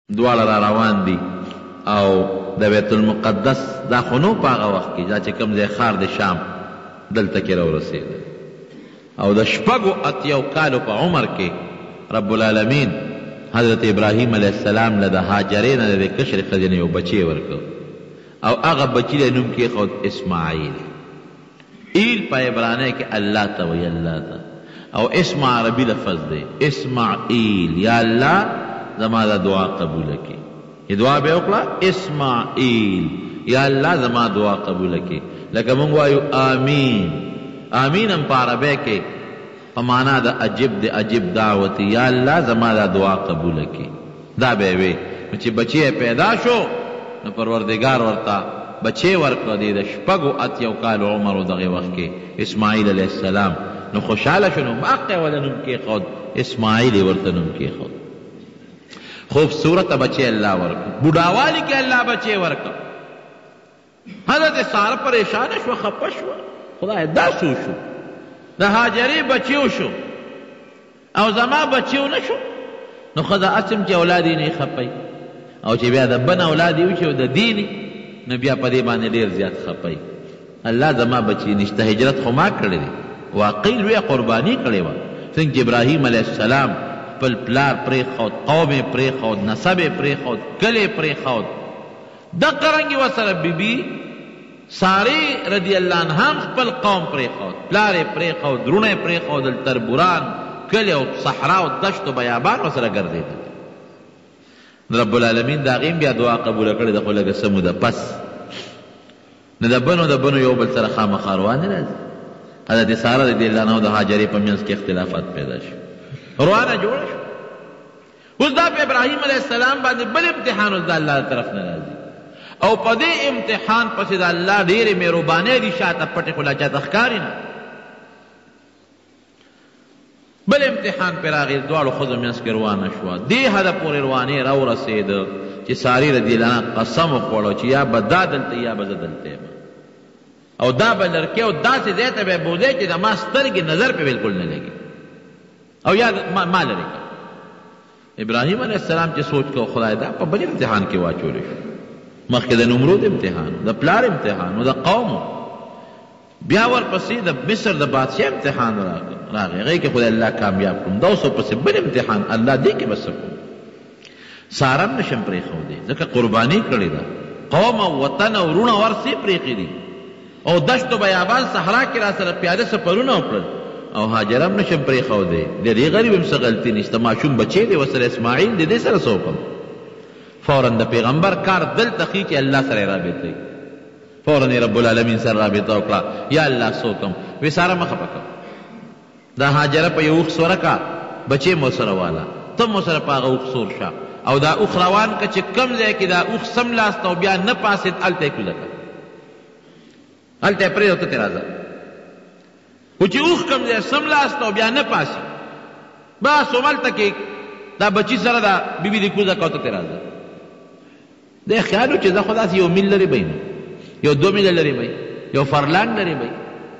دواړه را روان دي او د بیت المقدس دا خو نو په هغه وخت کې دا چې کوم ځای ښار د شام دلته کې راورسېده او د شپږو اتیاو کالو په عمر کې رب العالمین حضرت ابراهیم علیه السلام له د هاجرې نه د کشرې ښځې نه یو بچی ورکړ او هغه بچي له نوم کېښود اسماعیل. ایل په عبرانی کې الله ته وایي، الله ته، او اسم عربي لفظ دی اسماعیل. یا الله زما دا دعا قبوله کړي. دعا به وکړه اسماعیل، یا الله زما دعا قبوله کړي. لکه مونږ وایو آمین. آمین هم په عربی کې په معنا د عجب د عجب دعوت، یا الله زما دا دعا قبوله کړي. دا به وي چې بچی پیدا شو نو پروردگار ورته بچی ورکړه دی د شپږو اتیاو کالو عمر و دغه وخت کې اسماعیل علیه السلام. نو خوشحاله شو، نو ماقع ولا نوم کېښود اسماعیل یې ورته نوم کېښود. خوبصورت بچی الله ورکړه، بوډاوالي کې الله بچی ورکړه. حضرت ساره پریشانه شوه، خفه شوه، خدای دا څه شو؟ د هاجرې بچیو شو او زما بچیو نه شو. نو ښځه اسم چې اولاد یې نه خپئ او چې بیا د بن اولاد یې وشي او د دیني نو بیا په دې باندې ډېر زیات خپئ. الله زما بچی نشته، هجرت خو ما کړی دی، واقعي لویه قرباني کړې وه. څنګه چې ابراهیم علیه السلام خپل پلار پرېښود، قوم یې پرېښود، نسب یې پرېښود، کلی یې پرېښود، دقه رنګې ورسره بیبي سارې رضی الله عنها هم خپل قوم پرېښود، پلار یې پرېښود، وروڼه یې پرېښودل، تربوران، کلی او صحرا او دشت و بیابان ورسره ګرځېدل. رب العالمین د هغې بیا دعا قبوله کړې ده، خو لږه څه موده پس نو د بنو یو بل سره خامخا روانې راځي. حضرت ساره رضی الله عنها او د هاجرې په منځ کې اختلافات پیدا شو، روانه جوړه شو. اوس دا په ابراهیم علیه السلام باندې بل امتحان اوس د الله طرف نه راځي او په دې امتحان پسې د الله ډېرې مهربانۍ دي، شاته پټې خو لا چاته ښکاري نه. بل امتحان پې راغی، دواړو ښځو منځ کې روانه شوه. دې حده پورې روانې راورسېده چې سارې رضی الله عنها قسم وخوړه چې یا به دا دلته یا به زه دلته یم او دا به لړکې او داسې ځای ته به یې بوځی چې د ما سترګې نظر پې بلکل نه لګي او یا ما لرې کړه. ابراهیم علیه السلام چې سوچ کو خدای دا په بل امتحان کې واچولی شو. مخکې د نمرود امتحان، د پلار امتحان او د قومو، بیا ورپسې د مصر د بادشاه امتحان راغی، هغې کې خدای الله کامیاب کړم. دا اوس ورپسې بل امتحان، الله دې کې به څه کړو؟ ساره هم نشم پرېښودی ځکه قرباني کړې ده، قوم او وطن او وروڼه ورسې پرېښي دي او دشت و بیابان صحرا کې را سره پیاده سفرونه وکړل او هاجر هم نشم پرېښودی. د دې غریب هم څه غلطي نشته، ماشوم بچی دی ورسره اسماعیل دی، دې سره څه وکړم؟ فوراً د پیغمبر کار دلته ښي چې الله سره یې رابطه، فوراً یې رب العالمین سره رابطه وکړه. یا الله څه وکړم؟ وی ساره مه خفه کړه، دا هاجره په یو اوښ سوره کا، بچی مو سره واله، ته مو سره په هغه اوښ سور شه او دا اوښ روان که چې کم ځای کې دا اوښ سملاست او بیا نه پاسېد هلته یې کوزه کړه، هلته یې پرېږده، ته ترې راځه. خو چې اوښ کم ځای سملاست او بیا نه پاسېد بس هملته کې دا بچي سره دا بیبي دې کوزه کړه، ته ترې راځه. دی خیال و چې زه خو داسې یو میل لرې به یو 2 میله لرې به یو فرلانګ لرې به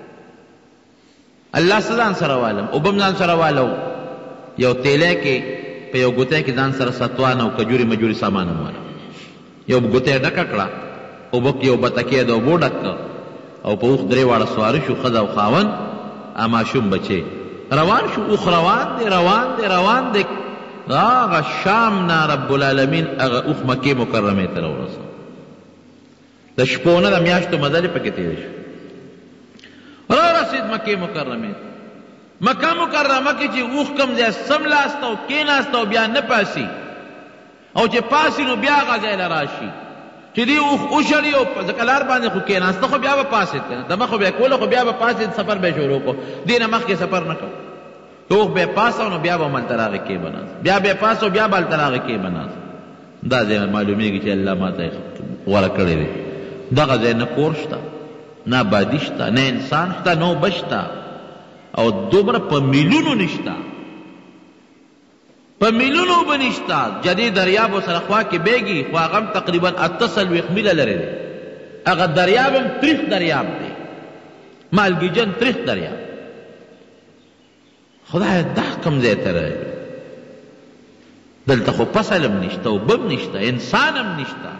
الله څه ځان سره والم، اوبه م ځان سره والو، یو تیلی کې په یو ګوتی کې ځان سره ستوان او کجوري مجوري سامان هم والم. یو ګوتی ډکه کړه، اوبه کې یو بتکې د اوبو ډک کړه او په اوښ 3 واړه سواره شو، ښځه او خاوند، ماشوم بچی روان شو. اوښ روان دی روان دی روان دی، هغه شام نه رب العالمین هغه اوښ مکې مکرمې ته راورسو. د شپو نه د میاشتو مزلې پکې تېرې شو، رارسېد مکې مکرمې ته. مکه مکرمه کې چې اوښ کوم ځای سملاست او کېناست او بیا نه پاسي او چې پاسي نو بیا هغه ځای له راشي چې دې اوښ وشړي او ځکه لار باندې خو کېناسته خو بیا به پاسېد که نه، دمه خو بیا کوله خو بیا به پاسېد، سفر به یې شروع کړو. دې نه مخکې سفر نه کوو، اوښ به یې پاسه نو بیا به هملته راغې کې به ناست، بیا به یې پاسه او بیا به هلته راغې کې به ناست. دا ځای معلومېږي چې الله ما ته غوره کړی دی. دغه ځای نه کور شته، نه آبادي شته، نه انسان شته، نه اوبه شته او دومره په میلونو نشته، په میلونو اوبه نشته. جدي دریاب ورسره خوا کې بیږي، خو هغه هم تقریبا 48 میله لرې دی. هغه دریاب هم تریخ دریاب دی، مالګیجن تریخ دریاب. خدای دا کوم ځای ته راغلی؟ دلته خو فصل هم نشته اوبه هم نشته انسان هم نشته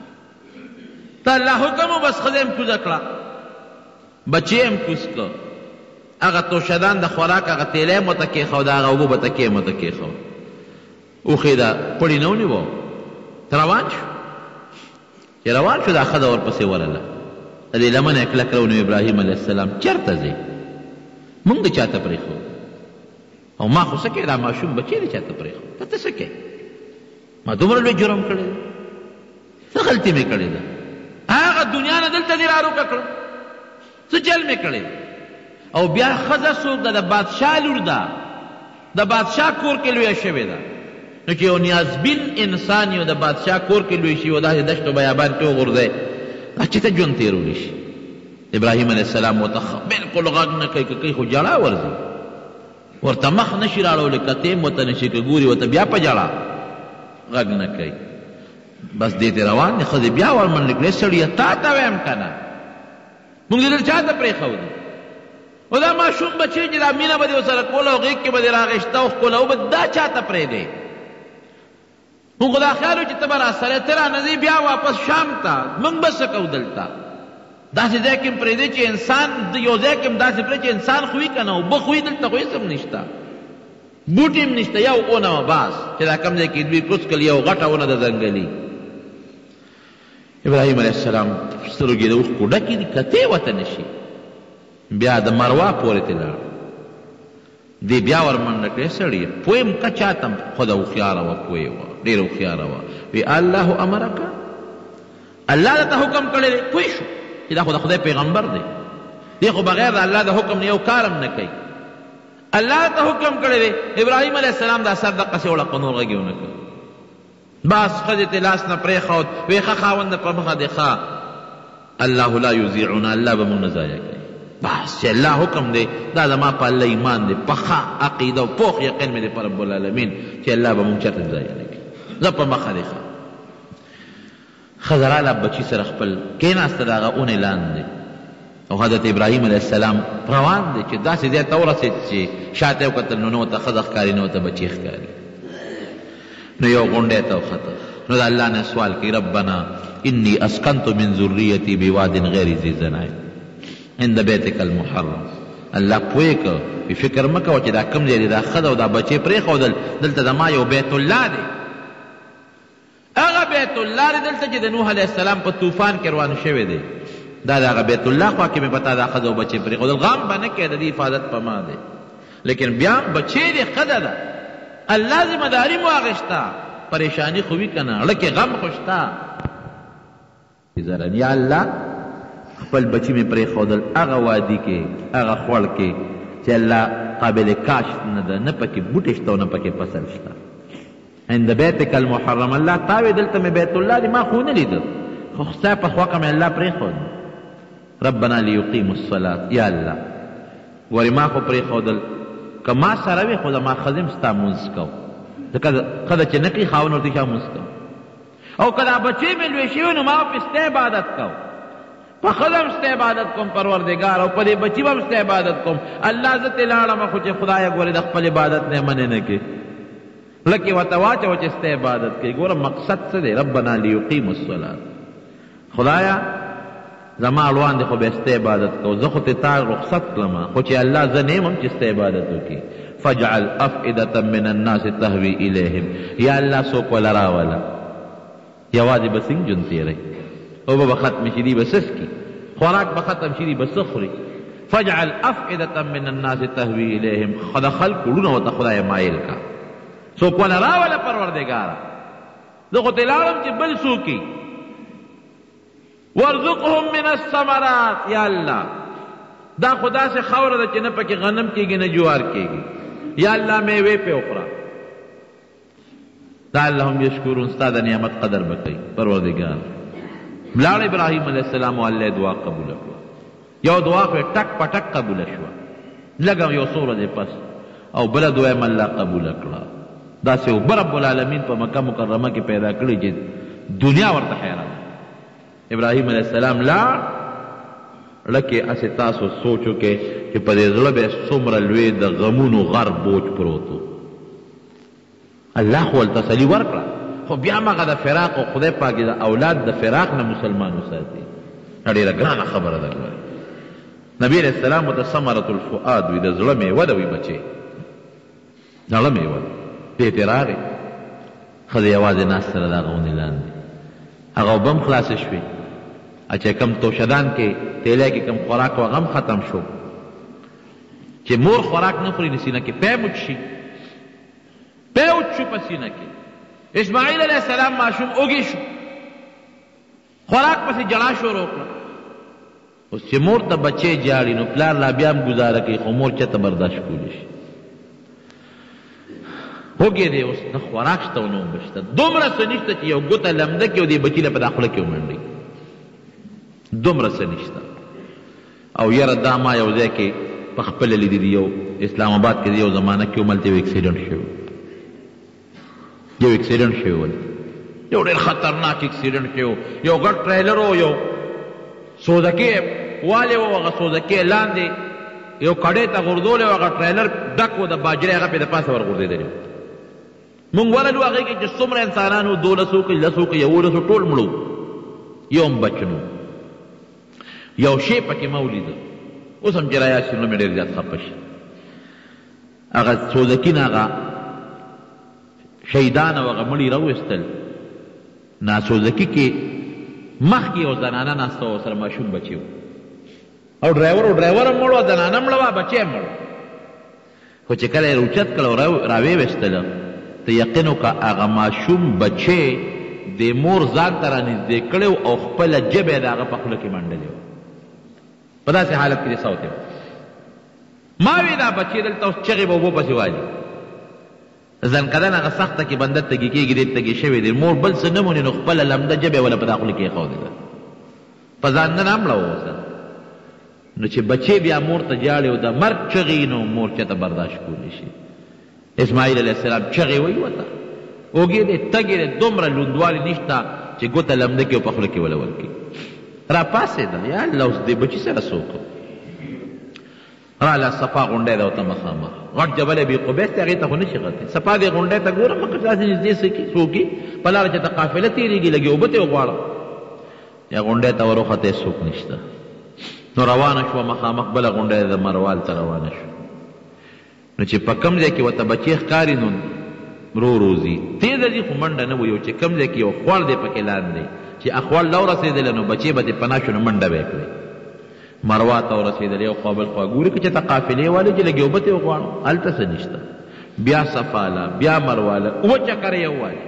ته الله حکم و بس ښځه هم کوزه کړه بچی هم کوز کړه هغه توشدان د خوراک هغه تیلی هم ورته کېښود هغه اوبه به تکې هم ورته کېښود اوښې ده پړي نه ونیوه روان شو چې روان شو دا ښځه ورپسې ورله د دې لمنه یې کلک راونیو ابراهیم علیه السلام چېرته ځې مونږ د چاته پرېښود او ما خو څه کې دا ماشوم بچی دی چاته پرېښود ته ته څه کې ما دومره لوی جرم کړی دی څه غلطي مې کړې ده هغه دنیا نه دلته دې راروکه کړه څه چل مې کړی او بیا ښځه څوک ده د بادشاه لور ده د بادشاه کور کې لویه شوې ده نو چې یو نیازبین انسان یو د بادشاه کور کې لوی شي او داسې دشت و بیابان کې وغورځی دا چې ته ژوند تېرولی شي ابراهیم علیه السلام ورته بلکل غږ نه کوي که کوي خو ژړا ورځي ورته مخ نشي راړولی کتې هم ورته نشي که ګوري ورته بیا په ژړا غږ نه کوي بس دې ته روان دی ښځې بیا ورمنډې کړې سړیه تا ته وایم که نه مونږ دې دل چا ته پرېښودو او دا ماشوم بچی چې دا مینه به دې ورسره کوله او غېږ کې به دې راغېشته او ښکله او به دا چا ته پرېږدې مونږ خو دا خیال و چې ته به راسره ته رانځې بیا واپس شام ته مونږ به څه کوو دلته داسې ځای کې هم پرېږدې چې انسان یو ځای کې هم داسې پرېږدې چې انسان خوي که نه اوبه خوي دلته خو هېڅ هم نشته بوټي هم نشته یو اونه وه بس چې دا کوم ځای کې دوی پوس کړل یو غټه ونه د ځنګلي ابراهیم علیه السلام سترګې د اوښکو ډکې دي کتې ورته نشي بیا د مروا پورې ته لاړ دی بیا ورمنډه کړې سړیه پوه یم که چاته خو د هوښیاره وه پوه وه ډېره هوښیاره وه وی الله امرکه الله درته حکم کړی دی پوه شو چې دا خو د خدای پیغمبر دی دی خو بغیر د الله د حکم نه یو کار هم نه کوي الله درته حکم کړی دی ابراهیم علیه السلام دا سر دقسې وړه نور غږ یې ونه کړ بس ښځې ته لاس نه پرېښود وی ښه خاونده په مخه دی ښه الله لا یضیعنا الله به مونږ نه ضایع کوي بس چې الله حکم دی دا زما په الله ایمان دی په ښه عقیده او پوخ یقین مې دی په رب العالمین چې الله به مونږ چېرته ضایع نه کوي زه په مخه دی ښه ښځه راله بچي سره خپل کېناسته د هغه اونې لاندې او حضرت ابراهیم علیه السلام روان دی چې داسې ځای ته ورسېد چې شاته یې وکتل نو نه ورته ښځه ښکاري نه ورته بچي ښکاري نو یو غونډی ته وخته نو د الله نه سوال کوي ربنا انی اسکنت من ذریتی بواد غیر ذی زرع عند بیتک المحرم الله پوهې که وي فکر مه کوه چې دا کوم ځای دی دا ښځه او دا بچې پرېښودل دلته زما یو بیت الله دی هغه بیت الله دی دلته چې د نوح علیه السلام په طوفان کې روان شوی دی دا د هغه بیت الله خوا کې مې پتا دا ښځه او بچې پرېښودل غم به نه کوې د دې حفاظت په ما دی لیکن بیا هم بچې دی ښځه ده الله ذمہ داری مو اغشتا پریشانی خوبی کنا اڑکے غم خوشتا زرن یا اللہ خپل بچی میں پری خودل اغا وادی کے اغا خوڑ کے چې الله قابل کاشت نه ده نه پکې بوټی شته او نه پکې فصل شته عند بیتک المحرم الله تاوی دلته مې بیت الله دی ما خو نه لیده خو ستا په خوا که مې الله پرېښود ربنا لیقیموا الصلاة یا الله ورې ما خو پرېښودل که ما سره وي خو زما ښځې هم ستا مونځ کو ځکه ښځه چې نه کوي خاوند ورته چا مونځ کو او که دا بچې مې لوی شوي نو ما په ستا عبادت کو په ښځه هم ستا عبادت کوم پروردګار او په دې بچي به هم ستا عبادت کوم الله زه ترې لاړم خو چې خدایه ګورې د خپل عبادت نه منې نه کې لکې ورته واچوه چې ستا عبادت کوي ګوره مقصد څه دی ربنا لیقیموا الصلاة خدایه زما اړوان دی خو بیا ستا عبادت کو زه خو ترې تا رخصت کړم خو چې الله زه نه یم هم چې ستا عبادت وکړي فاجعل افئدة من الناس تهوي الیهم یا الله څوک وله راوله یوازې به څنګه ژوند تېروي اوبه به ختمې شي دي به څښکي خوراک به ختم شي دي به څه خوري فاجعل افئدة من الناس تهوي الیهم د خلکو وړونه ورته خدای مایل کا څوک وله راوله پروردګاره زه خو ترې لاړم چې بل څوکي وارزقهم من الثمرات یا الله دا خدا سے خاوره ده چې نه پکې غنم کېږي نه جوار کېږي یا الله میوې پې وخوره لعلهم یشکرون ستا د نعمت قدر به کوي پروردګار لاړ ابراهیم علیه السلام او الله دعا قبوله کړه یو دعا خو یې ټک په ټک قبوله شوه لږه یو څو ورځې پس او بله دعا یې الله قبوله کړه داسې اوبه رب العالمین په مکه مکرمه کې پیدا کړي چې دنیا ورته حیران ابراهیم علیه السلام لاړ لکه اسې تاسو سوچو کې چې په دې زړه به څومره لوی د غمونو غر بوج پروت و الله خو تسلی ورکړه، خو بیا مغه د فراق او خدای پاک د اولاد د فراق نه مسلمان وساتي. ډېره ګرانه خبره ده. نبی علیہ السلام ته ثمرة الفؤاد وي، د زړه میوه ده وي بچې، زړه میوه دې ته راغی. ښځه یوازې ناسته ده د هغه ونې لاندې، هغه اوبه هم خلاصې شوې، چې کوم توشدان کې تیلی کې کوم خوراک و هغه هم ختم شو. چې مور خوراک نه خوري، نو سینه کې پی مچ شي، پی وچ شو په سینه کې. اسماعیل علیہ السلام ماشوم اوږې شو، خوراک پسې جړا شروع کړه. اوس چې مور ته بچی جاړي نو پلار لا بیا هم ګزاره کوي، خو مور چېرته برداشت کولی شي. اوږې دی اوس نه خوراک شته او نه اوبه شته، دومره څه نشته چې یو ګوته لمده کړي او دې بچي له په دا خوله کې ومنډي، دومره څه نشته. او یاره دا ما یو ځای کې په خپله لیدي دي، یو اسلام آباد کې یو زمانه کې هملته یو اکسیډنټ شوی، یو اکسیډنټ شوی و، یو ډېر خطرناک اکسیډنټ شوی. یو ګډ ټریلر و، یو سوزکې والی و، هغه سوزکې لاندې یو کډې ته غورځولی و، هغه ټریلر ډک و د باجرې، هغه پې د پاسه ورغورځېدلی. مونږ ورلو هغې کې چې څومره انسانان و، 1200 که 10 که 1100 ټول مړو، یو هم بچ نو. یو شی پکې ما ولیده، اوس هم چې رایاد شي نو مې ډېر زیات خفه شي. هغه سوزکي نه هغه شهیدان او هغه مړي راویستل، نا سوزکي کې مخکې یو زنانه ناسته وه، سره ماشوم بچی و، او ډرایور هم مړ و، زنانه مړه وه، بچی هم مړ. خو چې کله یې روچت کړه او راویې ویستله، ته یقین وکړه هغه ماشوم بچی د مور ځان ته رانږدې کړی او خپله ژبه یې د هغه په خوله کې منډلې وه، په داسې حالت کې دې سوتی وه. ما وی دا بچی دلته اوس چغې به اوبو پسې والي، زنکدن هغه سخته کې بنده تږي کېږي، ډېر تږي شوی دی، مور بل څه نه مونې نو خپله لمده ژبه یې وله په دا خوله کې ایښودې ده، په ځان نه نامړه اوسه. نو چې بچی بیا مور ته جاړي او د مرګ چغې نو مور چېته برداشت کولی شي. اسماعیل علیہ السلام چغې وایي ورته، اوږې دی، تږې دی، دومره لوندوالي نشته چې ګوته لمده کړي او په خوله کې وله ورکړي. را پاڅېده، یا الله اوس دې بچي سره څه وکړو. راله صفا غونډۍ ده ورته مخامخ، غټ جبل ابي قبیس دی، هغې ته خو نشي غتی. صفا دې غونډۍ ته ګوره، مخکې داسې نږدې څه وکړي، په لاره چې ته قافله تېرېږي، لږې اوبه ته وغواړه. یا غونډۍ ته ور وختې، څوک نشته. نو روانه شوه مخامخ، بله غونډۍ د مروال ته روانه شوه. نو چې په کوم ځای کې ورته بچی ښکاري نو ورو ځي، تېزه ځي خو منډه نه وي. یو چې کوم ځای کې یو خوړ دی پکې لاندې، چې اخوړ له ورسېدلی نو بچی به دې پناه شو نو منډه به یې کړې. مروا ته ورسېدلی، یو خوا بل خوا ګوري که چې ته قافلې والې چې لږې اوبه ته یې وغواړو، هلته څه نشته. بیا صفاله، بیا مرواله، اووه چکره یې ووالي.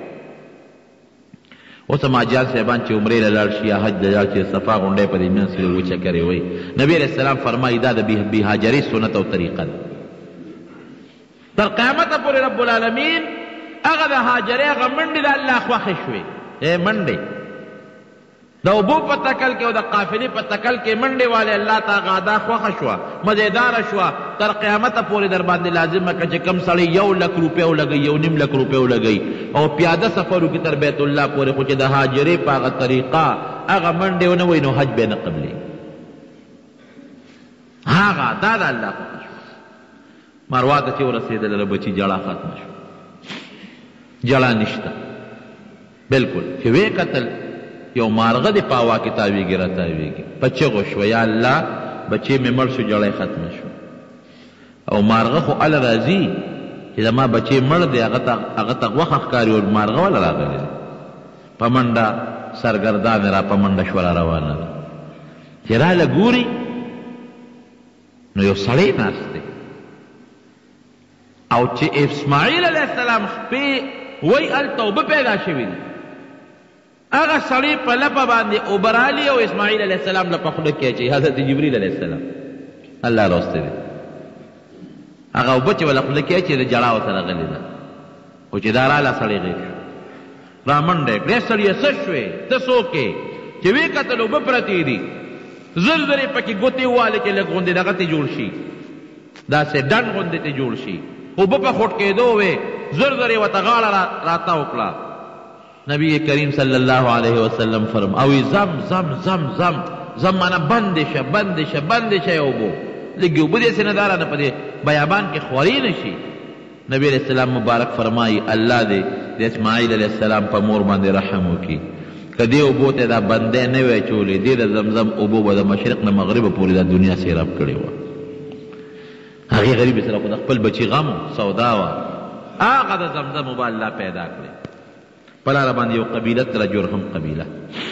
اوس هم حاجیان صاحبان چې عمرې له لاړ شي یا حج له لاړ شي، صفا غونډۍ په دې منځ کې اووه چکرې وایي. نبي علیه السلام فرمایي دا د بې هاجرۍ سنت او طریقه ده. تر قیامته پورې رب العالمین هغه د هاجرې هغه منډې د الله خوښې شوې، منډې د اوبو په تکل کې او د قافلې په تکل کې منډې والې الله ته هغه ادا خوښه شوه، مزېداره شوه. تر قیامته پورې در باندې لازمه که چې کم سړی 1,00,000 روپۍ ولګوي، 1,50,000 روپۍ ولګوي او پیاده سفر وکړي تر بیت الله پورې، خو چې د هاجرې په هغه طریقه هغه منډې ونه وایي نو حج به یې نه قبلېږي. هغه دا د الله خوښه شوه. مروا ته چې ورسېدله، بچي جړه ختمه شوه، جړه نشته بلکل. چې ویې کتل یو مارغه د پاوا کې تاویږي را تاویږي، په چغو شوه یا الله بچی مې مړ شو، جړی ختمه شو. او مارغه خو اله راځي چې زما بچی مړ دی، هغه ته غوښه ښکاري او مارغه وله راغلی دی، په منډه سرګردانې را په منډه شوه را روانه ده. چې راله ګوري نو یو سړی ناست دی، او چې اسماعیل علیه السلام خپې وایي هلته اوبه پیدا شوي دي، هغه سړی په لپه باندې اوبه رالي او اسماعیل علیه السلام له په خوله کې اچوي. حضرت جبریل علیه السلام الله راوستی دی، هغه اوبه چې وله خوله کې اچوي د جړا ورسره غلې ده. خو چې دا راله سړی غیر شو، را منډه یې کړې. سړیه څه شوې، ته څوک یې؟ چې ویې کتل اوبه پرتې دي، زر زر یې پکې ګوتې ووالې چې لږ غوندې دغه ته جوړ شي، داسې ډنډ غوندې ته جوړ شي. اوبه په خوټ کېدو وې، زر زر یې ورته غاړه راتاو کړه. نبی کریم صلی الله علیه وسلم فرم اوی زم زم زم زم زم مانا بند شه بند شه بند شه اوبو، لږې اوبه داسې نه دارانه په دې بیابان کې خورې نه شي. نبی علیہ السلام مبارک فرمائی الله دې د اسماعیل علیہ السلام په مور باندې رحم وکړي که دې اوبو ته دا بندې نه وی اچولې دې د زمزم اوبو به د مشرق نه مغربه پورې دا دنیا سیراب کړې وه هغې غریبې سره خو د خپل بچي غم سودا وه هغه د زمزم اوبه الله پیدا کړې په لاره باندې یو قبیله تله جرهم قبیله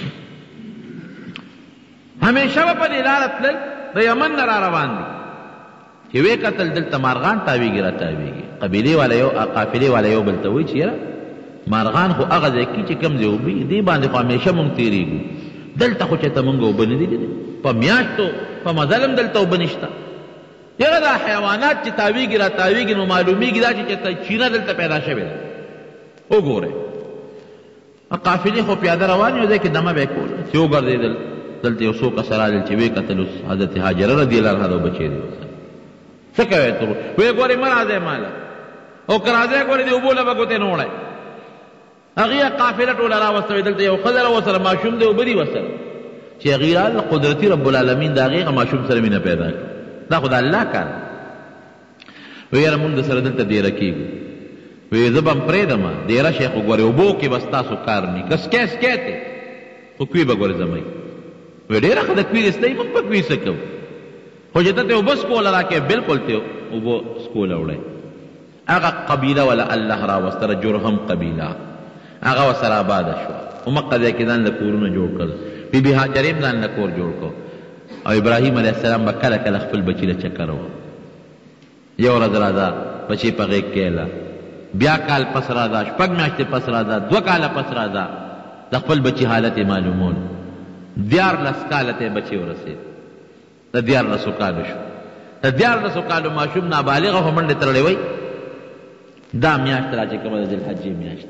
همیشه به په دې لاره تلل د یمن نه را روان دي چې وې کتل دلته مارغان تاویږي را تاویږي قبیلې والا یو قافلې والا یو بل ته وایي چې یاره مارغان خو هغه ځای کې چې کوم ځای اوبه دې باندې خو همیشه مونږ تېرېږو دلته خو چېرته مونږ اوبه نه دي لیدلې په میاشتو په مزل هم دلته اوبه نشته یاره دا حیوانات چې تاویږي را تاویږي نو معلومیږي دا چې چېرته چینه دلته پیدا شوې ده وګورئ قافلې خو پیاده روان یو ځای کې دمه به یې کوله چې وګرځېدل دلته یو څو کسه راغلل چې ویې کتل اوس حضرت هاجره رضي الله عنها د بچی دی څه کوئ ته ویې ګورې مه راځئ ماله او که راځئ ګورې د اوبو له به ګوتې نه وړئ هغې قافله ټوله راوستوئ دلته یو ښځه راوسره ماشوم دی اوبه دي ورسره چې هغې راغله قدرتي رب العالمین د هغې ماشوم سره مینه پیدا کړه دا خو د الله کار وی یاره مونږ د سره دلته دیره کېږو وی زه به هم پرېږدمه دیره شی خو ګورې اوبو کې به ستاسو کار ني که سکی سکی دی خو کوي به ګورې زمئ وی ډېره ښه د کوي رستئ موږ په کوي څه کوو خو چې ته ته اوبه سکوله راکې بلکل ته اوبه سکوله وړئ هغه قبیله ولا الله راوستله جرهم قبیله هغه ورسره آباده شوه همقه ځای کې ځان له کورونه جوړ کړل بي بي هاجرې هم ځان له کور جوړ کړو او ابراهیم علیه السلام به کله کله خپل بچي له چکر وه یو ورځ راځه بچی په غېږ کې اله بیا کال پس راځه شپږ میاشتې پس راځه 2 کاله پس راځه د خپل بچي حالت یې معلومول 14 کاله ته بچی ورسېد د 14 کالو شو د 14 کالو ماشوم نابالغه خو منډې تړلی وی دا میاشت را چې کومه د ذوالحجې میاشت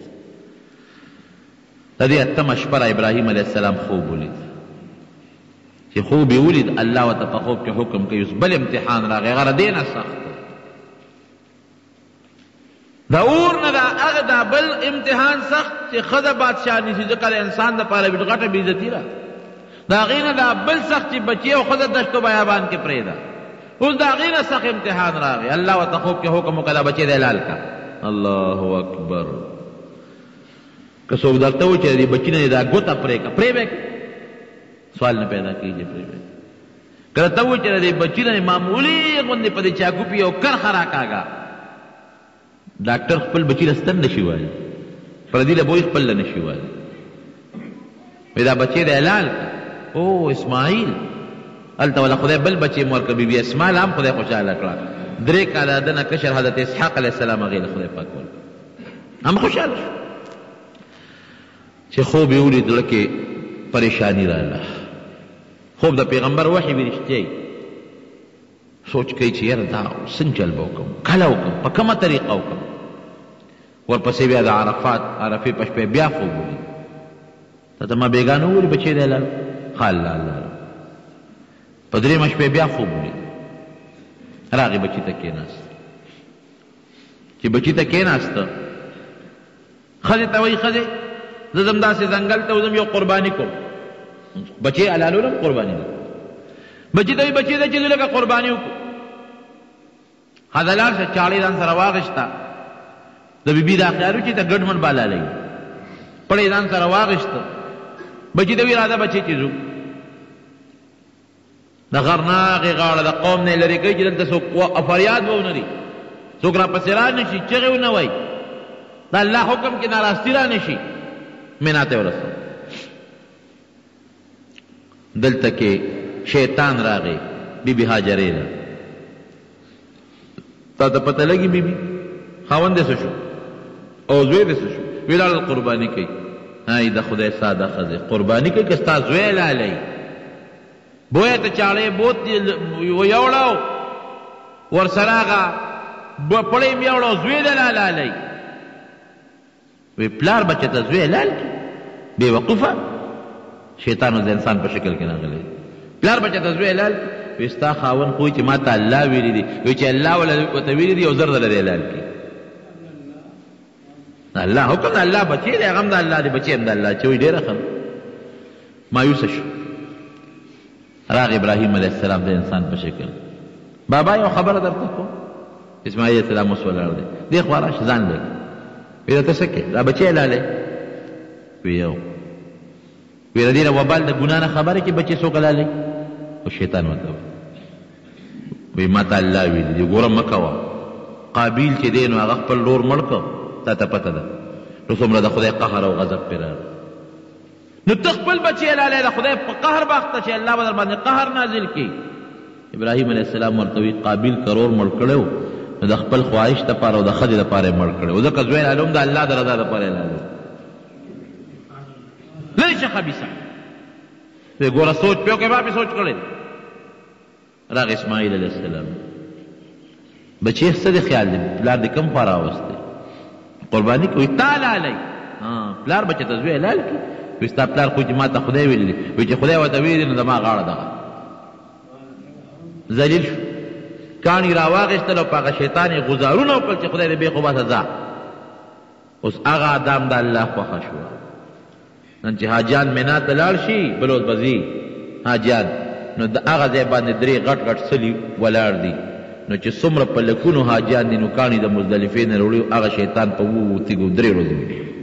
د دې اتمه شپه را ابراهیم علیه السلام خوب ولید چې خوب یې ولید الله ورته په خوب کې حکم کوي اوس بل امتحان راغی هغه د دې نه سخت د اور نه هغه دا بل امتحان سخت چې ښځه بادشاه نیسي ځکه د انسان دپاره غټه بېعزتي ده د هغې نه دا بل سخت چې بچي او ښځه دشتو بیابان کې پرېږده اوس د هغې نه سخت امتحان راغی الله ورته خوب کې حکم وکړه دا بچی دی حلال کړه الله اکبر که څوک درته وایي چې د دې بچي نه دا ګوته پرې کړه پرې به سوال نه پیدا کېږي پرې به که درته وایي چې د دې بچي نه معمولي غوندې په دې چاقوپي یو کرښه راکاږه ډاکټر خپل بچي له ستن نشي وایي پردي له بوی خپل له نشي وایي وایي دا بچی دی حلال کړه او اسماعیل هلته ولا خدای بل بچی مور که بی بی اسماعیل هم خدای خوشحاله کړه 3 کاله د نه کشر حضرت اسحاق علیه السلام هغې له خدای پاک ورکړه هم خوشحاله شو چې خوب یې ولید زړه کې پریشاني راغله خوب د پیغمبر وحي وي رښتیا سوچ کوي چې یاره دا څنګه چل به وکړم کله وکړم په کومه طریقه وکړم ورپسې بیا د عرفې په شپې بیا خوب ولید ته ما بیګانه وولي بچی دی حلال ښه الله الله په 3 شپې بیا خوب ولید راغی بچي ته کېناست چې بچي ته کېناسته ښځې ته وایي ښځې زه ځم داسې ځنګل ته وځم یو قرباني کوم بچی حلالولم قرباني ده بچي ته وایي بچی ده چې زه لکه قرباني وکړو ښځه لاړ شه چاړې ځان سره واغېسته د بیبي دا خیال و چې ته ګډ من بالالی پړې ځان سره واغېسته بچي ته وایي راځه بچی چې ځو د غرناغې غاړه د قوم نه یې لرې کوي چې دلته څوک فریاد به ونه لري څوک راپسې را نه شي چغې ونه وایي د الله حکم کې ناراستي را نه شي مینا ته ورسو دلته کې شیطان راغی بی بی هاجرې له تا ته پته لګي بی بی خاوند دې څه شو او زوی دې څه شو ویې لاړل قرباني کوي هاي د خدای ساده ښځې قرباني کوي که ستا زوی لالی بویه ته چاړې بوت یوړو ورسره هغه پړې م یوړو زوی دې لالی وی پلار بچه ته زوی حلال کی بے وقوفه شیطان د انسان په شکل کې راغلی پلار بچه ته زوی حلال کی وی ستا خاوند خو چې ما ته الله ویلي دي وی چې الله ورته ویلي دي او زر دله حلال کی الله حکم د الله بچی دی هغه هم د الله دی بچی هم د الله چې وی ډېره ښه مایوسه شو راغ ابراهیم علیه السلام د انسان په شکل بابا یو خبره درته کوم اسماعیل علیہ السلام اوس ولاړ دی دې خوا راشه ځان لږ ویره ته څه کوې دا بچی لالی وی یو ویره دې نه وبال د ګناه نه خبره چې بچی څوک لالی او شیطان ورته وی ما ته الله ویلي دي ګوره مه کوه قابیل چې دی نو هغه خپل لور مړ کړ تا ته پته ده نو څومره د خدای قهر او غضب پرې راغی نو ته خپل بچی لالی د خدای په قهر باخته چې الله به در باندې قهر نازل کړي ابراهیم علیه السلام ورته وی قابیل کرور مړ کړی و نو د خپل خواهش دپاره او د ښځې دپاره یې مړ کړی و ځکه زوی لالی هم د الله د رضا دپاره یې لالی لرې شه خبیثه ګوره سوچ پې وکړې ما پې سوچ کړی راغ اسماعیل علیه السلام بچی څه دې خیال دی پلار دې کوم خوا راوستی قرباني کوي تا لالی پلار بچه ته زوی لال کړي وایي ستا پلار خو چې ما ته خدای ویلي دي وایي چې خدای ورته ویلي نو زما غاړه دغه ذلیل شو کاڼي راواغېستل او په هغه شیطان یې غزارونه وکړل چې خدای دې بې خو باسه ځه اوس هغه ادم د الله خوښه شوه نن چې حاجیان مینا ته لاړ شي بل ورځ به ځي حاجیان نو د هغه ځای باندې درې غټ غټ سلي ولاړ دي نو چې څومره په لکونو حاجیان دي نو کاڼي د مزدلفې نه راوړي هغه شیطان په تیږو درې ورځې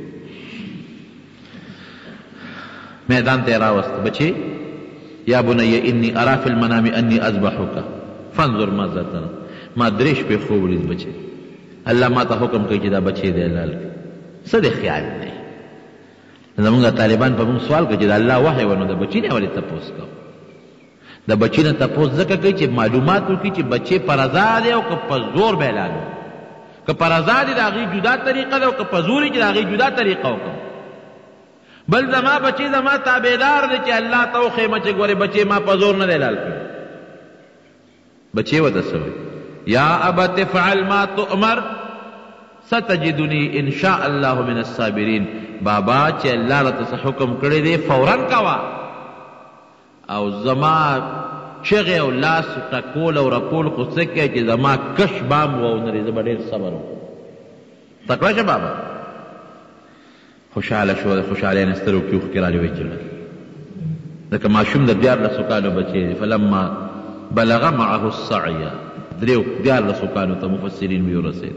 میدان ته یې راوست بچې یا بنی انی ارا فی المنام انی اذبحک فانظر ماذا ترى ما درې شپې خوب ولید بچې الله ما ته حکم کوي چې دا بچې دی حلال کړي څه دې خیال دی زمونږ طالبان په موږ سوال کوي چې د الله وحی و نو د بچي نه ولې تپوس کوو د بچي نه تپوس ځکه کوي چې معلومات وکړي چې بچې په رضا دی او که په زور به اعلان که په رضا دی د هغې جدا طریقه ده او که په زور چې د هغې جدا طریقه وکړم بل زما بچی زما تابعدار دی چې الله ته وښیمه چې ګورې بچې ما په زور نه دی حلال کړی بچې ورته څه وایي یا ابت افعل ما تؤمر ستجدنی ان شاء الله من الصابرین بابا چې الله راته څه حکم کړی دی فورا کوه او زما چغې او لاس ټکول او رپول خو څه کوي چې زما کش بام واونري زه به ډېر صبر وکړم تکړه شه بابا خوشحاله شو د خوشحالۍ نه سترګو کې اوښکې رالیوچله ځکه ماشوم د 14 کالو بچی دی فلما بلغ معه السعی 14 کالو ته مفسرین وی ورسېد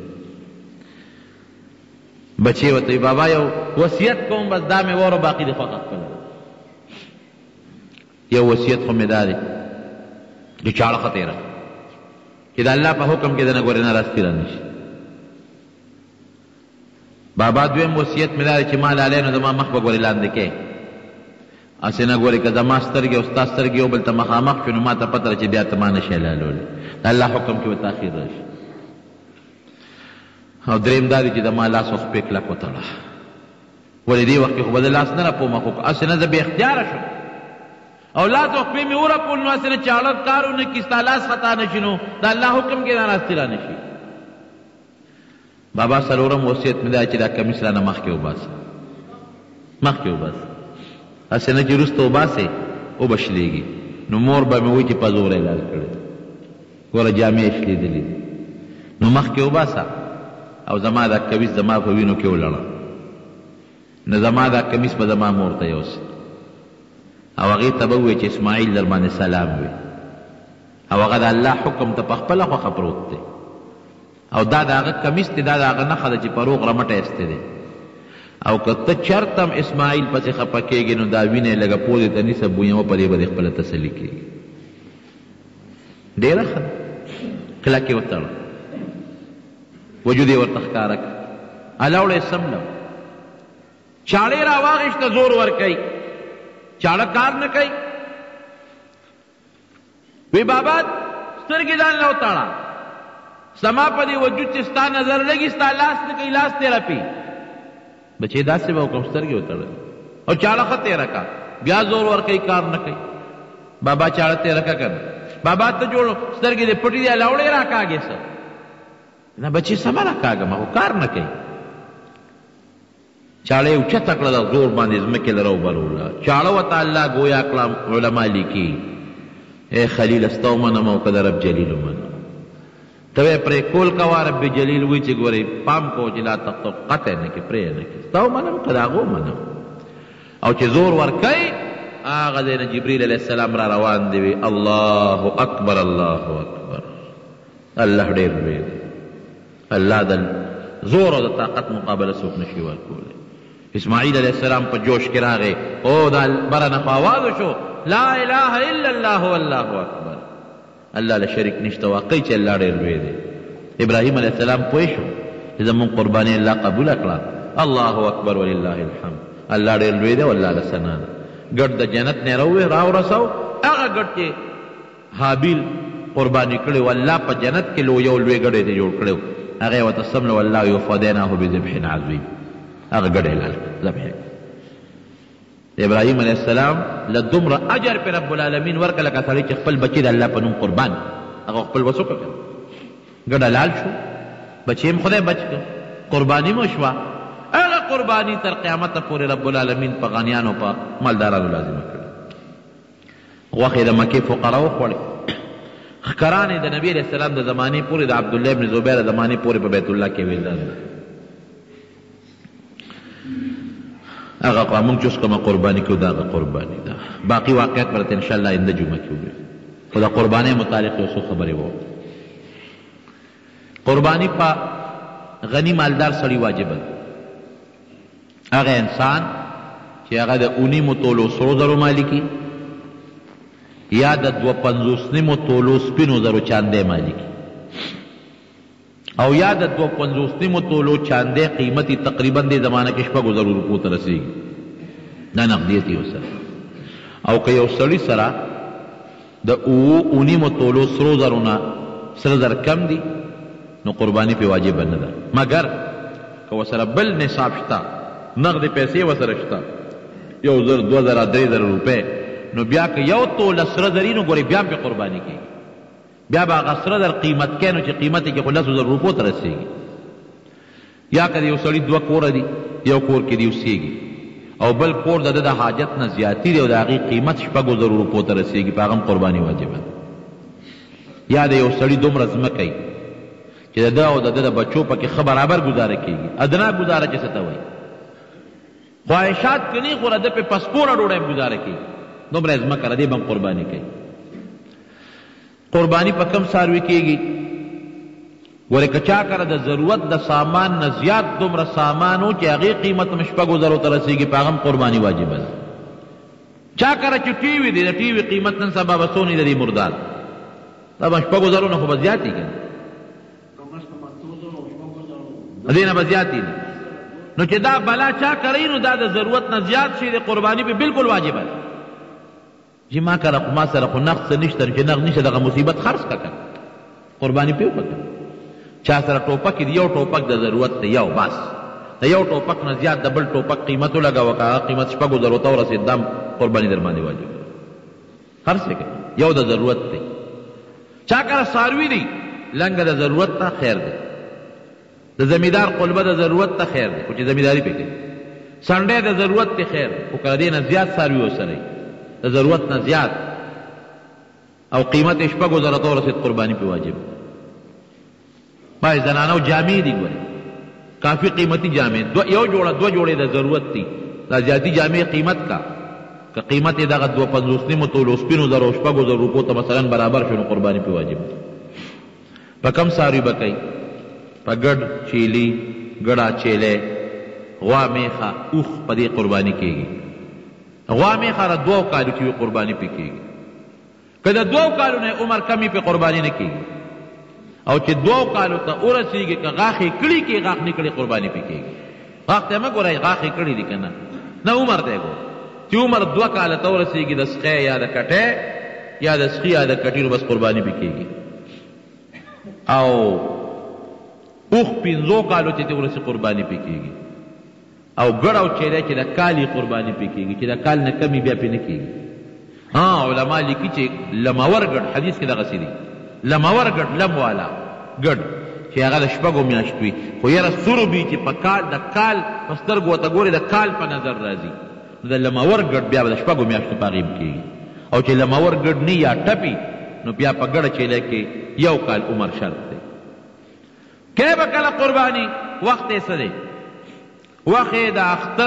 بچی ورته بابا یو وصیت کوم بس دا مې وره باقي د خوښه خپله یو وصیت خو مې دا دی چې چاړه ښه تېره چې د الله په حکم کې د نه ګورې ناراستي را نه شي بابا دویم وصیت مې دا دی چې ما لالی نو زما مخ به ګورې لاندې کې هسې نه ګورې که زما سترګې او ستا سترګې یو بل ته مخامخ شو نو ما ته پته ده چې بیا ته ما نه شی لالولی د الله حکم کې به تاخیر را شي او دریم دا دی چې زما لاس او خپې کلک وتړه ولې دې وخت کې خو به د لاس نه راپومه خو هسې نه زه بې اختیاره شم او لاس او خپې مې ورپول نو هسې نه چاړه کار ونه کړي ستا لاس خطا نه شي نو د الله حکم کې ناراستي را نه شي بابا څلورم وصیت مې دا چې دا کمیس رانه مخکې وباسه مخکې وباسه هسې نه چې وروسته وباسې وبشلېږي نو مور به مې وایي چې په زور یې لال کړی ګوره جامې یې شلېدلې دي نو مخکې وباسه او زما دا کمیس زما په وینو کې ولړه نو زما دا کمیس به زما مور ته یوسي او هغې ته به ووایي چې اسماعیل در باندې سلام وي او هغه د الله حکم ته په خپله خوښه پروت دی او دا د هغه کمیس دی دا د هغه نښه ده چې په روغ رمټه ایستی دی او که ته چرته هم اسماعیل پسې خفه کېږې نو دا وینه یې لږه پوزې ته نیسه بویمه په دې به دې خپله تسلي کېږي ډېره ښه ده کلک یې وتړه وجود یې ورته ښکاره کړه الاوړه یې سمله چاړې را واغېشته زور ورکوي چاړه کار نه کوي وی بابا سترګې ځان له وتړه سما په دې وجود چې ستا نظر لګي ستا لاس نه کوي لاس تېره پي بچې داسې به وکړم سترګې وتړه او چاړه ښه تېره کا بیا زور ورکوي کار نه کوي بابا چاړه تېره کا که نه بابا ته جوړ سترګې دې پټې دي الاوړې را کاږې څه نه بچې سمه را کاږم خو کار نه کوي چاړه یې اوچته کړه د زور باندې ځمکې له راوبلوله چاړه ورته الله ګویا کړه علما لیکي ای خلیل ستا ومنم او که د رب جلیل ومنم ته یې پرې کول کوه رب جلیل وایي چې ګورې پام کوه چې لا تقطع قطع نه کړې پرې نه کړې ستا ومنم که د هغه ومنم او چې زور ورکوي هغه ځای نه جبریل علیه السلام را روان دی وي الله اکبر الله اکبر الله ډېر لوی دی الله د زور او د طاقت مقابله څوک نشي ورکولی. اسماعیل علیہ السلام په جوش کې راغی او د بره نه په آواز شو لا اله الا الله والله اکبر، الله له شریک نشته، واقعي چې الله ډېر لوی دی. ابراهیم علیہ السلام پوه شو چې زمونږ قرباني الله قبول کړه، الله اکبر ولله الحمد، الله ډېر لوی دی والله له ثنا ده. ګډ د جنت نه راورسو هغه ګډ چې حابیل قرباني کړی و الله په جنت کې یو لوی ګډ یې جوړ کړی، هغه ورته سمله والله وفدیناه بذبح عظیم، هغه ګډ یې ذبح. ابراهیم علیہ السلام له دومره اجر په رب العالمین ورکړه لکه سړی چې خپل بچی د الله په نوم قربان، هغه خپل وسوکه کړه، ګډ حلال شو، بچی هم خدای بچ کړ، قرباني مو شوه. هغه قرباني تر قیامته پورې رب العالمین په غنیانو په مالدارانو لازمه کړه. غوښې د مکې فقراو خوړې، ښکرانې د نبي علیہ السلام د زمانې پورې د عبدالله ابن زبیر د زمانې پورې په بیت الله کې ویلدان ده. هغه موږ چې اوس کومه قرباني کوو دا هغه قرباني ده. باقي واقعیت به درته انشاءالله آینده جمعه کې وګورئ، خو د قربانۍ متعلق یو څو خبرې وو. قرباني په غني مالدار سړي واجبه ده. هغه انسان چې هغه د 19 تولو سرو زرو مالکي یا د 250 تولو سپینو زرو چاندې مالکي او یا د 250 تولو چاندې قیمتي تقریبا د زمانه کې 6 زرو روپو ته رسیږي، دا نقدیت یې ورسره. او که یو سړي سره د 19 تولو سرو زرو نه سره زر کم دي نو قرباني پې واجبه نه ده، مګر که ورسره بل نصاب شته، نقد پیسې ورسره شته، 1000 2000 3000 روپۍ، نو بیا که یو توله سره زري نو ګورې بیا هم پې قرباني کېږي، بیا به هغه سره زر قیمت کوي نو چې قیمت یې کې خو 10,000 روپو ته رسېږي. یا که د یو سړي 2 کوره دي، یو کور کې دي اوسېږي او بل کور د ده د حاجت نه زیاتي دی او د هغې قیمت 6,000 روپو ته رسېږي، په هغه هم قرباني واجبه ده. یا د یو سړي دومره ځمکه وي چې د ده او د ده د بچو پکې ښه برابر ګزاره کېږي، ادنا ګزاره چې څه ته وایي، خواهشات کې نه خو د پې پسپوره ډوډۍ هم ګزاره کېږي، دومره یې ځمکه ده، دې به هم قرباني کوي. قربانی په کم څاروي کېږي؟ ګورې که چا کره د ضرورت د سامان نه زیات دومره سامان و چې هغې قیمت هم 6,000 ته رسېږي، په هغه هم قرباني واجبه ده. چا کره چې ټي وي دی، د ټي وي قیمت نن سبا به څونې د دې مردار، دا به 6,000 نه خو به زیات وي که نه، دې نه به زیات وي. نو چې دا بلا چا کوي نو دا د ضرورت نه زیات شي د قرباني پې بلکل واجبه ده. چې ما کره خو ما سره خو نقد څه نشته، چې نقد نشته دغه مصیبت خرڅ کړه کنه، قرباني پې وکړه. چا سره ټوپک دی، یو ټوپک د ضرورت دی، یو بس د یو ټوپک نه زیات د بل ټوپک قیمت ولګوه، که هغه قیمت 6,000 ته ورسېد دا قرباني در باندې واجب ده، خرڅ یې کړه، یو د ضرورت دی. چا کره څاروي دی، لنګه د ضرورت ته خیر دی، د زمیندار قلبه د ضرورت ته خیر دی، خو چې زمینداري پې کوي، سنډی د ضرورت ته خیر دی، خو که د دې نه زیات څاروي ورسره د ضرورت نه زیات او قیمت 6,000 ته ورسېد قرباني پې واجب. بعضې زنانو جامې دي، ګورې کافي قیمتي جامې، یو جوړه 2 جوړې د ضرورت دي، دا زیاتي جامې قیمت کا که قیمت یې دغه 250 تولو سپینو زرو 6,000 روپو ته مثلا برابر شو نو قرباني پې واجب. په کم څاروي به کوي؟ په ګډ چیلي، ګډه چیلی، غوا میخه، اوښ په دې قرباني کېږي. غوا میخه را 2 کالو کې قرباني پې کېږي، که د 2 کالو نه عمر کمی پې قرباني نه کېږي، او چې 2 کالو ته ورسېږي که غاښې کړي کې غاښ نه کړي قرباني پې کېږي. غاښ ته مه ګورئ غاښې کړي دي که نه عمر دی ګور، چې عمر 2 کاله ته ورسېږي د سخی یا د کټۍ یا د سخي یا د کټي نو بس قرباني پې کېږي. او اوښ 5 کالو چې ته ورسې قرباني پې کېږي. او ګډ او چیلی چې د کالي قرباني پې کېږي، چې د کال نه کمی بیا پې نه کېږي. علما لیکي چې لمور ګډ، حدیث کې دغسې دي، لمور ګډ، لم والا ګډ چې هغه د 6 میاشتو وي، خو یاره سرو وي چې په کال د کال په سترګو ورته ګورې د کال په نظر راځي، نو د لمور ګډ بیا به د 6 میاشتو په هغې کېږي. او چې لمور ګډ نه یا ټپي نو بیا په ګډه چیلی کې 1 کال عمر شرط دی. کې به کله قرباني وخت یې څه دی؟ وخت یې د اختر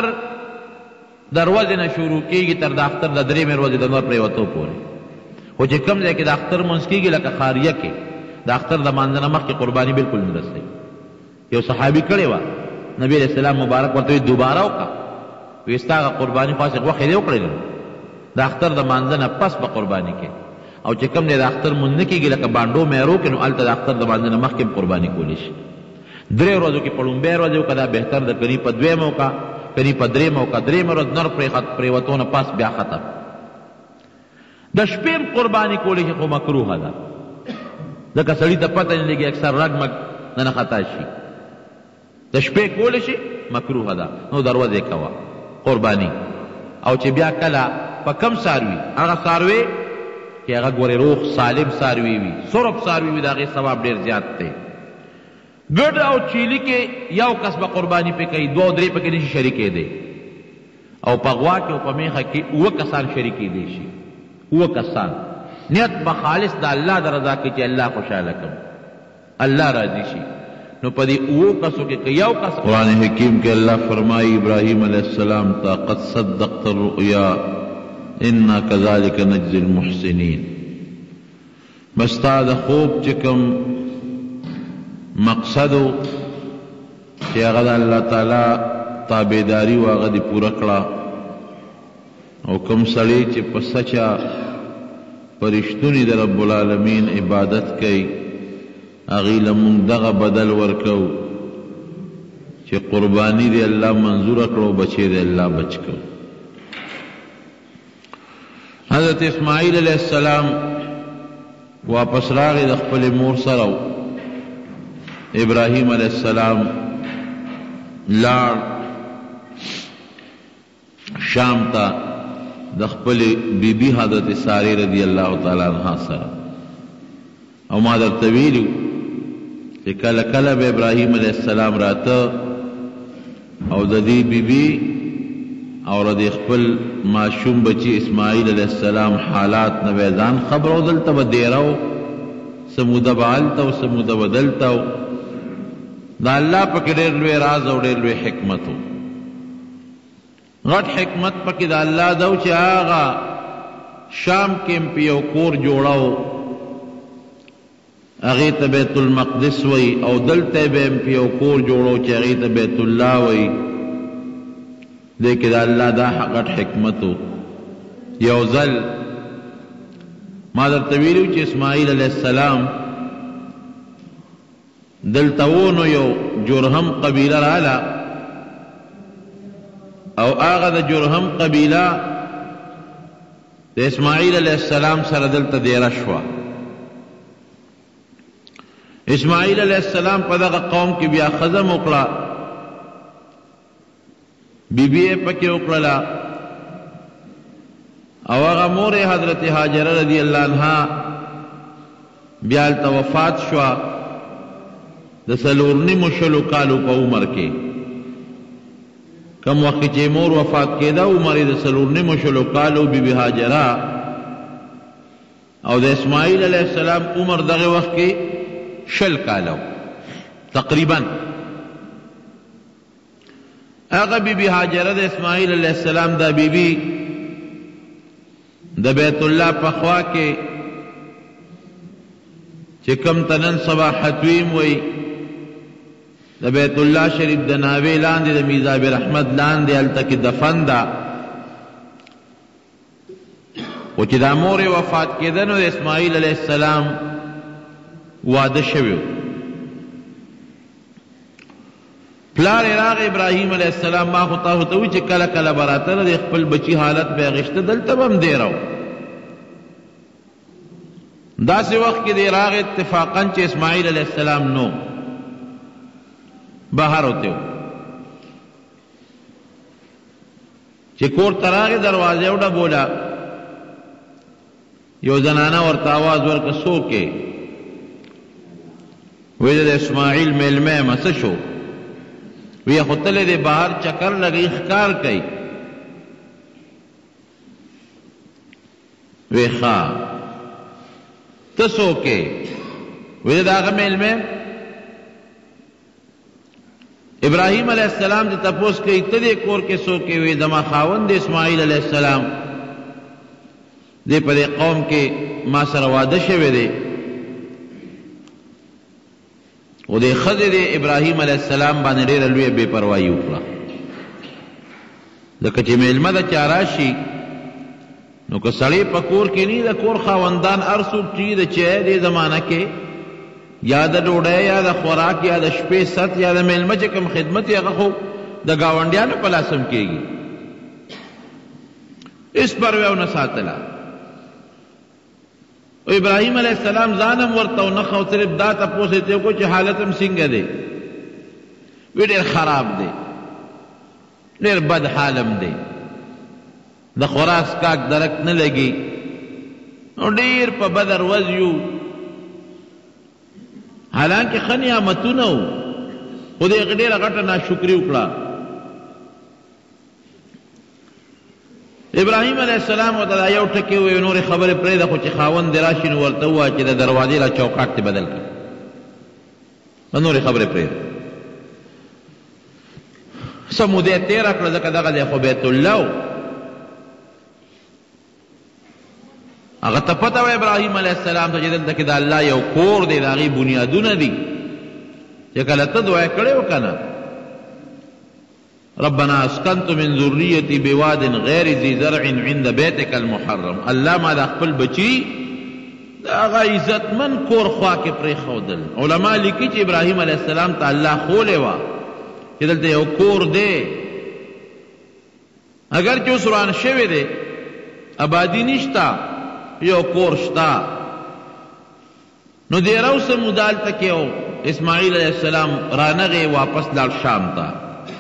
د ورځې نه شروع کېږي تر د اختر د 3مې ورځې د نور پرېوتو پورې. خو چې کوم ځای کې د اختر منځ کېږي لکه خاریه کې د اختر د مانځه نه مخکې قرباني بلکل نه رسوي، یو صحابي کړی وه نبی علیہ السلام مبارک ورته دوباره وکړه وی ستا هغه قرباني خو هسې غوښې دې وکړې نو د اختر د مانځه نه پس به قرباني کې او چې کوم دی د اختر مونځ نه کېږي لکه بانډو میرو کې نو هلته د اختر د مانځه نه مخکې قرباني کولی شي 3 ورځو کې په لومبۍ ورځ وکړه دا بهتر ده کني په 2 وکړه کني په 3 وکړه 3 ورځ نر پرېوتو نه پس بیا ختم د شپې هم قرباني کولی شي خو مکروهه ده ځکه سړي ته پته نه لګي اکثر رګ مګ نه خطا شي د شپې کولی شي مکروهه ده نو د ورځې کوه قرباني او چې بیا کله په کم څاروي هغه څاروي چې هغه ګورې روغ سالم څاروي وي سرب څاروي وي د هغې ثواب ډېر زیات دی ګډ او چیلي کې یو کس به قرباني پې کوي 2 او 3 پکې نشي شریکېدی او په غوا کې او په میخه کې 9 کسان شریکېدی شي 9 کسان نیت به خالص د الله د رضا کې چې الله خوشحاله کړم الله راضي شي نو په دې 9 کسو کې یو کس قرآن حکیم کې الله فرمایي ابراهیم علیہ السلام ته قد صدقت الرؤیا انا كذلك نجزي المحسنين بس تا د خوب چې کوم مقصدو چې هغه د الله تعالی تابعداري و هغه دې پوره کړه او کوم سړی چې په سچا په رښتوني د رب العالمین عبادت کوي هغې له مونږ دغه بدل ورکو چې قرباني دی الله منظوره کړو بچی دی الله بچ کړو حضرت اسماعیل علیہ السلام واپس راغی د خپل مور سره ابراهیم علیہ السلام لاړ شام ته د خپل بیبي حضرت ساری رضی الله تعالی عنها سره او ما درته ویلو چې کله کله به ابراهیم علیہ السلام راته او د دې بیبي او د خپل معشوم بچی اسماعیل علیہ السلام حالات نه ځان خبرو دلته به دیرو سموده به هلته او سموده به دلته دا الله پکې ډېر لوی راز او ډېر لوی حکمت و غټ حکمت پکې د الله دا چې هغه شام کې په یو کور جوړاو هغې ته بیت المقدس وی او دلته به په یو کور جوړاو چې هغې ته بیت الله وی دې کې د الله دا غټ حکمت و یو ځل ما درته ویلو چې اسماعیل علیہ السلام دلته و نو یو جرهم قبیله راله او هغه د جرهم قبیله د اسماعیل علیہ السلام سره دلته دیره شوه اسماعیل علیہ السلام په دغه قوم کې بیا ښځه وکړه بیبی یې پکې وکړله او هغه مور حضرت هاجره رضی الله عنها بیا هلته وفات شوه د 4.5 کالو په عمر کې کم وخت چې مور وفات کېده عمر یې د 4.5 کالو بیبي هاجره او د اسماعیل علیہ السلام عمر دغه وخت کې 10 کالو تقریبا هغه بیبي هاجره د اسماعیل علیہ السلام دا بیبي د بیت الله په خوا کې چې کم تنن سبا حتویم وی د بیت الله شریف د ناوې لاندې د میزاب رحمت لاندې هلته کې دفن ده او چې دا مور وفات کېده نو د اسماعیل علیہ السلام واده شوی پلار راغ ابراهیم علیہ السلام ما خو تاسو ته وی چې کله کله به راته د خپل بچی حالت به غشته دلته به هم دی راو داسې وخت کې دی راغ اتفاقا چې اسماعیل علیہ السلام نو بهر ہوتے ہو چې کور تراغه دروازه وډه بولا یو زنانه ورته आवाज ورکړه څوک وی د اسماعیل میلمه مس شو وی خپل دې بهر چکر لګی ښکار کوي وی ښا ته څوک وی داغه میلمه ابراہیم علیہ السلام دے تپوس کئی تدے کور کے سو کے وی دما خاوند اسماعیل علیہ السلام دے پدے قوم کے ما سره واده شوی دی خو دې ښځې د ابراهیم علیه السلام باندې ډېره لویه بې پروایي وکړه، ځکه چې میلمه د چا راشي نو که سړی په کور کې نه د کور خاوندان هر څوک چې د چای دې زمانه کې یا د ډوډۍ یا د خوراک یا د شپې ست یا د میلمه چې کوم خدمت یې هغه خو د ګاونډیانو په لاسم کېږي، هېڅ پروا ونه ساتله. ابراهیم علیه السلام ځانم ورته ونښه او صرف دا تپوس یې ترې وکړو چې حالت هم څنګه دی؟ وی ډېر خراب دی، ډېر بد حالم دی، د خوراک څښاک درک نه لګي، نو ډېر په بده ورځ یو. حالانکه ښه نعمتونه وو، خو د هغې ډېره غټه ناشکري وکړه. ابراهیم علیه السلام ورته دا یو ټکي وویل، نورې خبرې پرېږده، خو چې خاوند دې راشي نو ورته ووایه چې د دروازې لا چوکاټ دې بدل کړه، نورې خبرې پرېږده. څه موده یې تېره کړه، ځکه دغه دی خو بیت الله و. هغه ته پته وه ابراهیم علیه السلام ته چې دلته کې د الله یو کور دی، د هغې بنیادونه دي، چې کله ته دعا کړې و که نه ربنا اسکنت من ذریتی بواد غیر ذی زرع عند بیتک المحرم، الله ما د خپل بچی د هغه عزتمن کور خوا کې پرېښودل. علما لیکي چې ابراهیم علیه السلام ته الله ښولې وه چې دلته یو کور دی، اگر چې اوس وران شوی دی، آبادي نشته، یو کور شته. نو دې روسه موده هلته کې او اسماعیل علیه السلام رانغې واپس لاړ شام ته.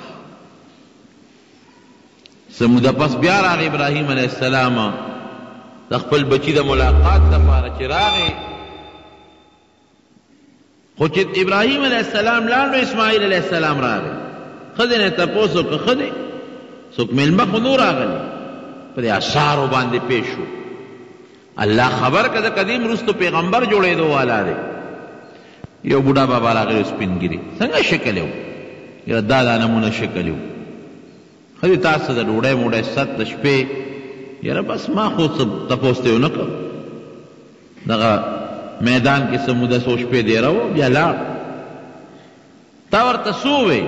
څه موده پس بیا راغی ابراهیم علیه السلام د خپل بچي د ملاقات لپاره چې راغی، خو چې ابراهیم علیه السلام لاړ نو اسماعیل علیه السلام راغی. ښځې نه تپوس وکړه، ښه دی څوک میلمه خو نو راغلی، په دې اثارو باندې پیښ شو. الله خبر که د قدیم وروستو پیغمبر جوړېدو والا دی. یو بوډا بابا راغلی سپین ګیري، څنګه شکل یو؟ یاره دا نمونه شکل یو. ښه دي تاسو د ډوډۍ موډۍ ست د شپې، یاره بس ما خو څه تپوس ته یې ونه کړ، دغه میدان کې څه موده څو شپې دیره و بیا لاړ. تا ورته څه ووی؟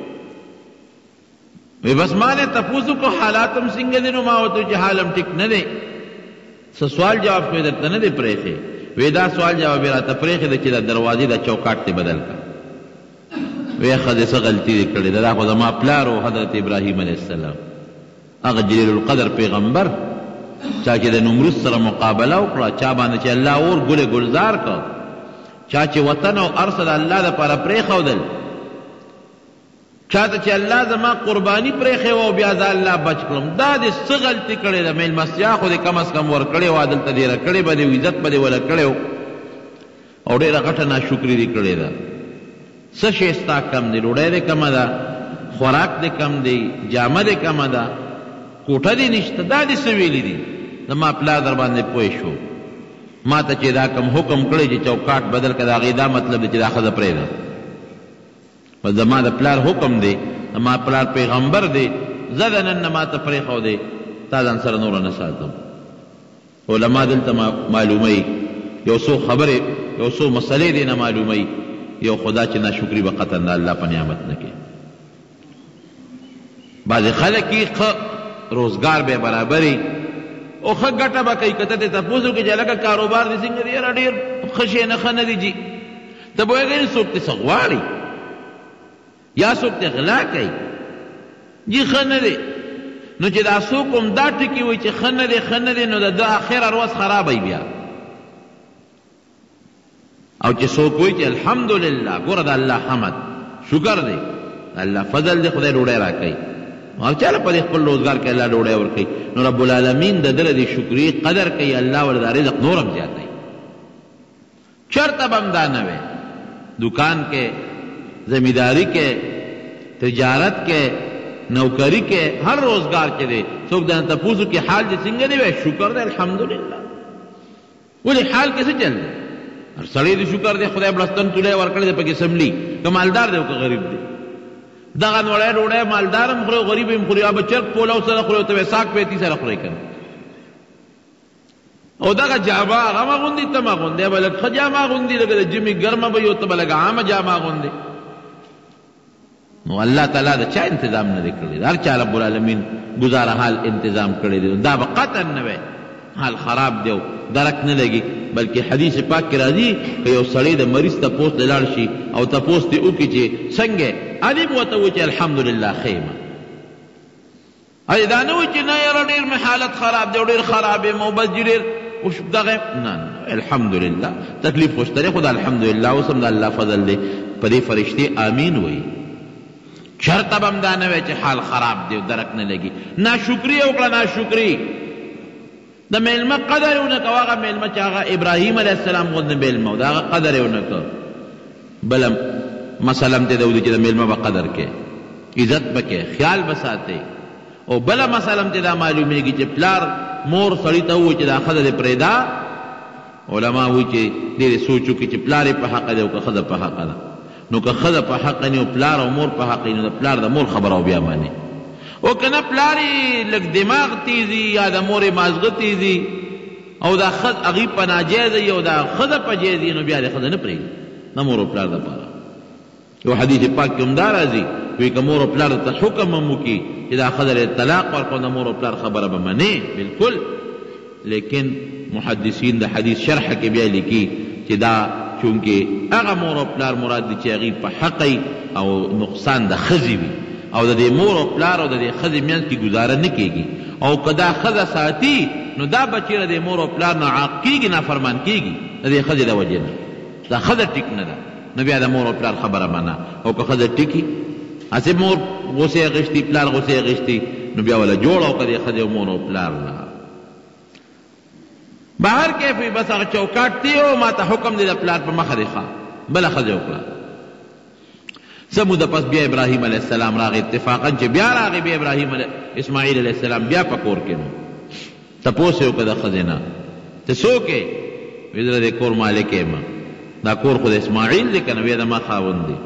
وی بس ما نه تپوس وکړو حالات هم څنګه دي؟ نو ما ورته چې حال هم ټیک نه دی. څه سوال جواب خو یې درته نه دی پرېښی؟ وی دا سوال جواب یې راته پرېښی دی چې د دروازې د چوکاټ دې بدل کړه. وی ښځې څه غلطي دې کړې ده، دا خو زما پلار و حضرت ابراهیم علیه السلام، هغه جلیل القدر پیغمبر، چا چې د نمرود سره مقابله وکړه، چا باندې چې الله اور ګل ګلزار کړ، چا چې وطن او ارض د الله دپاره پرېښودل، چا ته چې الله زما قرباني پرېښې وه او بیا زه الله بچ کړم. دا دې څه غلطي کړې ده؟ میلمستیا خو دې کم از کم ورکړې وه، دلته ډېره کړې به دې، عزت به دې وله کړی و، او ډېره غټه ناشکري دې کړې ده. څه شی ستا کم دی؟ ډوډۍ دې کمه ده، خوراک دې کم دی، جامه دې کمه ده، کوټه دې نشته، دا دې څه ویلي دي؟ زما پلار در باندې پوه شو، ما ته چې دا کم حکم کړی چې چوکاټ بدل کړه، د هغې دا مطلب دی چې دا ښځه پرېږده. و زما د پلار حکم دی، زما پلار پیغمبر دی، زه د نن نه ما ته پرېښودې، تا ځان سره نوره نه ساتم. علما دلته معلوموي یو څو خبرې، یو څو مسلې دی نه معلوموي. یو خدا چې ناشکري به قطعا د الله په نعمت نه کوي. بعضې خلک یې ښه روزګار به یې برابري او ښه ګټه به کوي، که ته دې تپوس وکړې چې هلکه کاروبار دې څنګه دی؟ یاره ډېر ښه شی نه، ښه نه دی جي. ته پوهېږې څوک دې څه غواړي یا څوک دې غلا کوي؟ جي ښه نه دی. نو چې دا څوک هم دا ټکي وایي چې ښه نه دی، ښه نه دی، نو د ده اخر ارواز خرابوي بیا. او چې څوک وایي چې الحمدلله، ګوره د الله حمد شکر دی، الله فضل دی، خدای ډوډۍ راکوي، هر چا له په دې خپل روزګار کې الله ډوډۍ ورکوي. نو رب العالمین د ده د شکرې قدر کوي، الله ورله دا رزق نور هم زیاتوي. چرته به هم دا نه وی، دکان کې، زمینداری کې، تجارت کې، نوکری کې، هر روزګار کې دی، څوک دنه تپوس وکړي حال دې څنګه دی؟ وایي شکر دی الحمدلله. ولې حال کې څه چل دی؟ هر سړی دې شکر دی، خدای بړستن تولی ورکړی دی پکې سملي، که مالدار دی او که غریب دی. دغه نوړی ډوډۍ مالدار هم خوري او غریب هم خوري، یا به چرګ پولاو سره خوري او ته به ساګ پیتي سره خوري که نه. او دغه جامه هغه مغوندي ته مغوندي به لږ ښه جامه اغوندي لکه د ژمي ګرمه به یو ته به لږ عامه جامه اغوندي نو الله تعالی د چا انتظام نه دی کړی هر چا رب العالمین گزاره حال انتظام کړی دی دا به قطعا نه وی حال خراب دی او درک نه لګي بلکې حدیث پاک کې راځي که یو سړی د مریض تپوس ته لاړ شي او تپوس دې وکړي چې څنګه ادي به ورته وایي چې الحمدلله ښه ای دا نه وایي چې نه یاره ډېر مې حالت خراب دی او ډېر خراب یم او بس ډېر دغه نه الحمدلله تکلیف خو شته دی خو د الحمدلله اوس هم د الله فضل دی په دې فرشتې آمین وایي چرته به هم دا نه وی چې حال خراب دی او درک نه لګي ناشکري وکړه ناشکري د میلمه قدر یې ونه کوه هغه میلمه چې هغه ابراهیم علیه السلام غوندې میلمه و د هغه قدر یې ونه کوه بله مثلا ته دا ودي چې د میلمه به قدر کې عزت به کې خیال به ساتئ او بله مثلا ته دا معلومیږي چې پلار مور سړي ته ووایي چې دا ښځه دې پرېږده علما وایي چې ډېرې سوچ وکړي چې پلار یې په حقه دی او که ښځه په حقه ده نو که ښځه په حقه نه او پلار او مور په حقه نو د پلار د مور خبره او بیا ماني او که نه پلار یې لږ دماغ تیزي یا د مور یې مازغه تیزي او دا هغې په ناجایزه وي او دا ښځه په جایز وي نو بیا د ښځه نه پرېږدي د مور او پلار دپاره یو حدیث پاک کې هم دا راځي وایي که مور او پلار ته حکم هم وکړي چې دا ښځه طلاق ورکړو د مور او پلار خبره به منې بلکل لیکن محدثین د حدیث شرحه کې بیا لیکي چې دا چونکې هغه مور او پلار مراد دي چې هغې په حقی او نقصان د ښځې وي او د دې مور او پلار او د دې ښځې منځ کې ګزاره نه کېږي او که دا ښځه ساتي نو دا بچی د دې مور او پلار نه عاق کېږي نافرمان کېږي د دې ښځې د وجې نه دا ښځه ټیک نه ده نو بیا د مور او پلار خبره منه او که ښځه ټیکي هسې مور غوسې اخېستي پلار غوسې اخېستي نو بیا وله جوړه وکړه دې ښځې او مور او پلار نه بهر کیف وي بس هغه چوکاټ دی او ما ته حکم دی د پلار په مخه دی ښه بله ښځه وکړه څه موده پس بیا ابراهیم علیه السلام راغی اتفاقا چې بیا راغی بیا ابراهیم اسماعیل علیه السلام بیا په کور کې نو تپوس یې وکړه د ښځې نه ته څوک یې وایي زه د دې کور مالک یم دا کور خو د اسماعیل دی که نه وایي د ما خاوند دی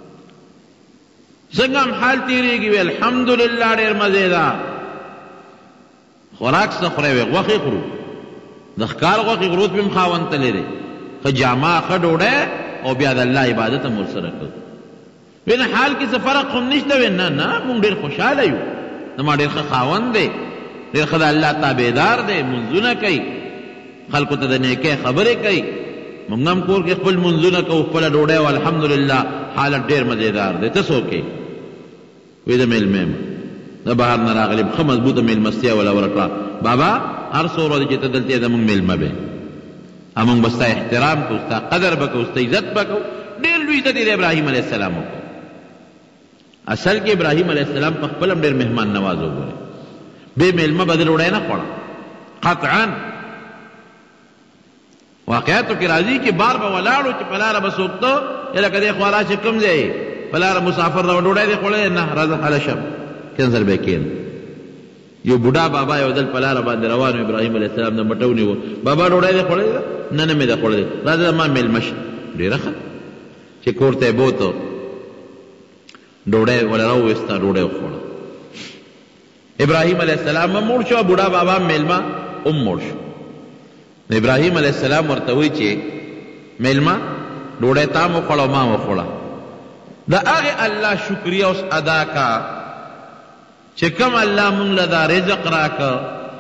څنګه هم حال تېرېږي وایي الحمدلله ډېر مزې ده خوراک څه خورئ وایي غوښې خورو د ښکار غوښې غروت به هم خاوند ته لري ښه جامه ښه ډوډۍ او بیا د الله عبادت هم ورسره کوو وی نه حال کې څه فرق هم نشته وی نه نه مونږ ډېر خوشحاله یو زما ډېر ښه خاوند دی ډېر ښه د الله تابعدار دی منځونه کوي خلکو ته د نیکۍ خبرې کوي مونږ هم کور کې خپل منځونه کوو خپله ډوډۍ او الحمدلله حالت ډېر مزېدار دی ته څوک یې وی د میلمه یم د بهر نه راغلی ښه مضبوطه میلمستیا وله ورکړه بابا هر څو ورځې چې ته دلته یې زمونږ میلمه به موږ به ستا احترام کوو ستا قدر به کوو ستا عزت به کوو ډېر لوی عزت یې د ابراهیم علیه السلام وکړو اصل کې ابراهیم علیه السلام په خپل هم ډېر مهمان نواز وګورئ بې میلمه به د ډوډۍ نه خوړه قطعا واقعاتو کې راځي چې بار به ولاړو چې په لاره به څوک ته لکه دې خوا راشه کوم ځای په لاره مسافر راوړه ډوډۍ دې خوړلې نه راځه هله شم کینسل به کېن یو بوډا بابا یو دل په لاره باندې روان و ابراهیم علیه السلام د مټو نیو بابا ډوډۍ دې خوړلې نه نه مې ده خوړلې راځه ما میلمه شه ډېره ښه چې کور ته یې بوته ډوډۍ وله راوویسته ډوډۍ وخوړه ابراهیم علیه السلام هم مړ شو بوډا بابا میلمه هم مړ شو ابراهیم علیه السلام ورته وایي چې میلمه ډوډۍ تا هم وخوړه او ما وخوړه د هغې الله شکریه اوس ادا کا چې کوم الله مونږ له دا رزق راکه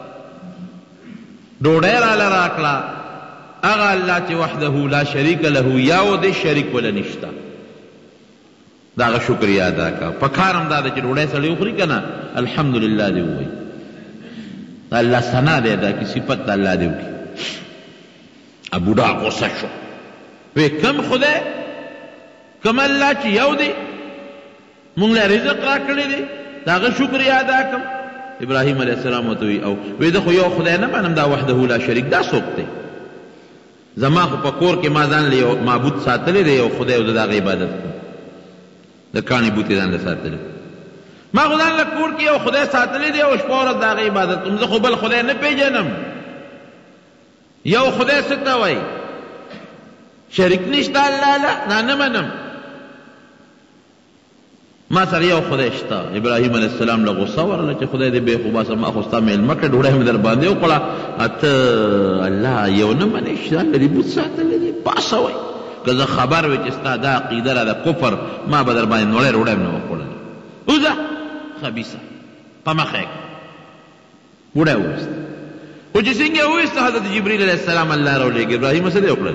ډوډۍ راله راکړه هغه الله چې وحده لا شریک له یا و دې شریک وله نشته د هغه شکریه ادا کا په کار هم دا ده چې ډوډۍ سړی وخوري که نه الحمدلله دې ووایي د الله ثنا دی ادا کړي صفت د الله دې وکړي بوډا غوسه شو وی کم خدای کم الله چې یو دی مونږ له رزق راکړی دی د هغه شکریه ادا کړم ابراهیم علیه السلام ورته وی او وی زه خو یو خدای نه منم دا وحده لا شریک دا څوک دی زما خو په کور کې ما ځان له یو معبود ساتلی دی یو خدای او د هغه عبادت کوم د کاڼي بوتې ځان له ساتلی ما خو ځان له کور کې یو خدای ساتلی دی او شپه ورځ د هغه عبادت کوم زه خو بل خدای نه پېژنم یو خدای څه ته وایي شریک نشته الله له نه نه منم ما سره یو خدای شته. ابراهیم علیه السلام له غصه ورله چې خدای دې بې خو باسه ما خو ستا میلمه کړې ډوډۍ مې در باندې وخوړه ته الله یو نه منې چې دا لري بوت ساتلی دی پاسه وایي که زه خبر وی چې ستا دا عقیده را د کفر ما به در باندې نوړی ډوډۍ مې نه وخوړلې وځه خبیثه په مخه یې وړی وویسته خو چې څنګه یې وویسته حضرت جبریل علیه السلام الله راولېږي ابراهیم څه دی وکړل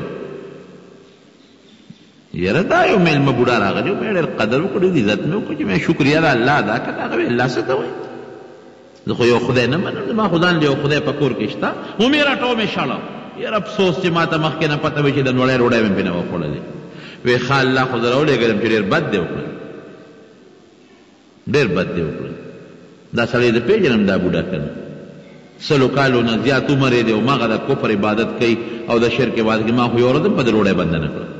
یاره دا یو میلمه بوډا راغلی و مې ډېر قدر وکړی عزت مې وکړو چې مې شکریه د الله ادا کړه هغه وی الله څه ته وایي زه خو یو خدای نه منم زما خو ځان له یو خدای په کور کې شته ومې راټو مې شړه یاره افسوس چې ما ته مخکې نه پته وي چې د نوړی ډوډۍ مې پرې نه وخوړلې وی ښه الله خو زه راولېږلم چې ډېر بد دې وکړل ډېر بد دې وکړل دا سړی د پېژنم دا بوډا که نه سلو کالو نه زیات عمر یې دی او ماغه د کفر عبادت کوي او د شرک عبادت کوي ما خو یو ورځ هم په د ډوډۍ بنده نه کړه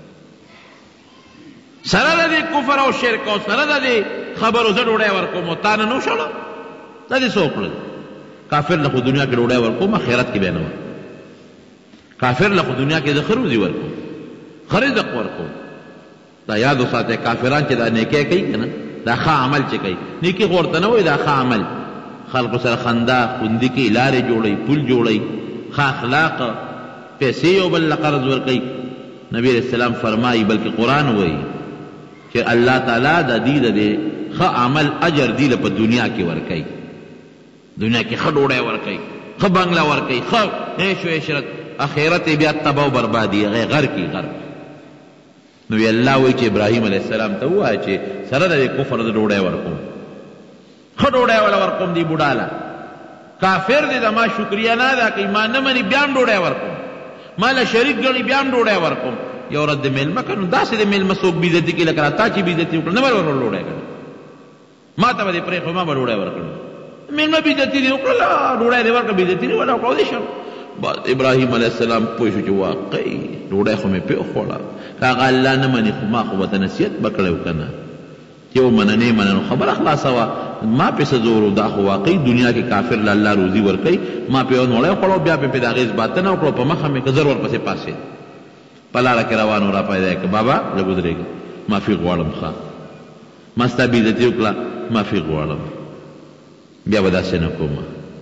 سره د دې کفر او شرک او سره د دې خبرو زه ډوډۍ ورکوم او تا نه نو شړه دا دې څه وکړل کافر له خو دنیا کې ډوډۍ ورکوم آخرت کې بیا نه کافر له خو دنیا کې زه ښه روزي ورکوم ښه رزق ورکوم دا یاد وساتئ کافران چې دا نیکۍ کوي که نه دا ښه عمل چې کوي نیکي خو ورته نه وایي دا ښه عمل خلقو سره خندا خوندي کوي لارې جوړوي پل جوړوي ښه اخلاق پیسې یو بل له قرض ورکوي نبی علیہ السلام فرمایي بلکې قرآن وایي چې الله تعالی د دې د ښه عمل اجر دی له په دنیا کې ورکوي دنیا کې ښه ډوډۍ ورکوي ښه بنګله ورکوي ښه عیش و عشرت اخرت یې بیا تباه و بربادي هغه غر کې غر نو الله وایي چې ابراهیم علیه السلام ته ووایه چې سره د کفر د ډوډۍ ورکوم ښه ډوډۍ وله ورکوم دې بوډا له کافر دی د ما شکریه نه ادا کوي ما نه مني بیا هم ډوډۍ ورکوم ما له شریک ګڼي بیا هم ډوډۍ ورکوم یو ورځ د میلمه که نو داسې د میلمه څوک بېعزتي کوي لکه تا چې بېعزتي وکړه نه به ورور ډوډۍ کړه ما ته به دې پرېښود ما به ډوډۍ ورکړه میلمه بېعزتي دې وکړله ډوډۍ دې ورکړه بېعزتي دې ونه وکړه ودې شم ابراهیم علیه السلام پوه شو چې واقعي ډوډۍ خو مې پرېښوړه که هغه الله نه مني خو ما خو ورته نصیحت به کړی و که نه چې ومنه مننو خبره خلاصه وه ما پې څه زور دا خو واقعي دنیا کې کافر له الله روزي ورکوي ما پې یو نوړی وخوړه بیا پې د هغې اثباتنه وکړو په مخه مې که زر ورپسې پاسېد په لاره کې روان و را پیدا یې که بابا لږ ودرېږه معافي غواړم ښه ما ستا بېعزتي وکړه معافي غواړم بیا به داسې نه کوم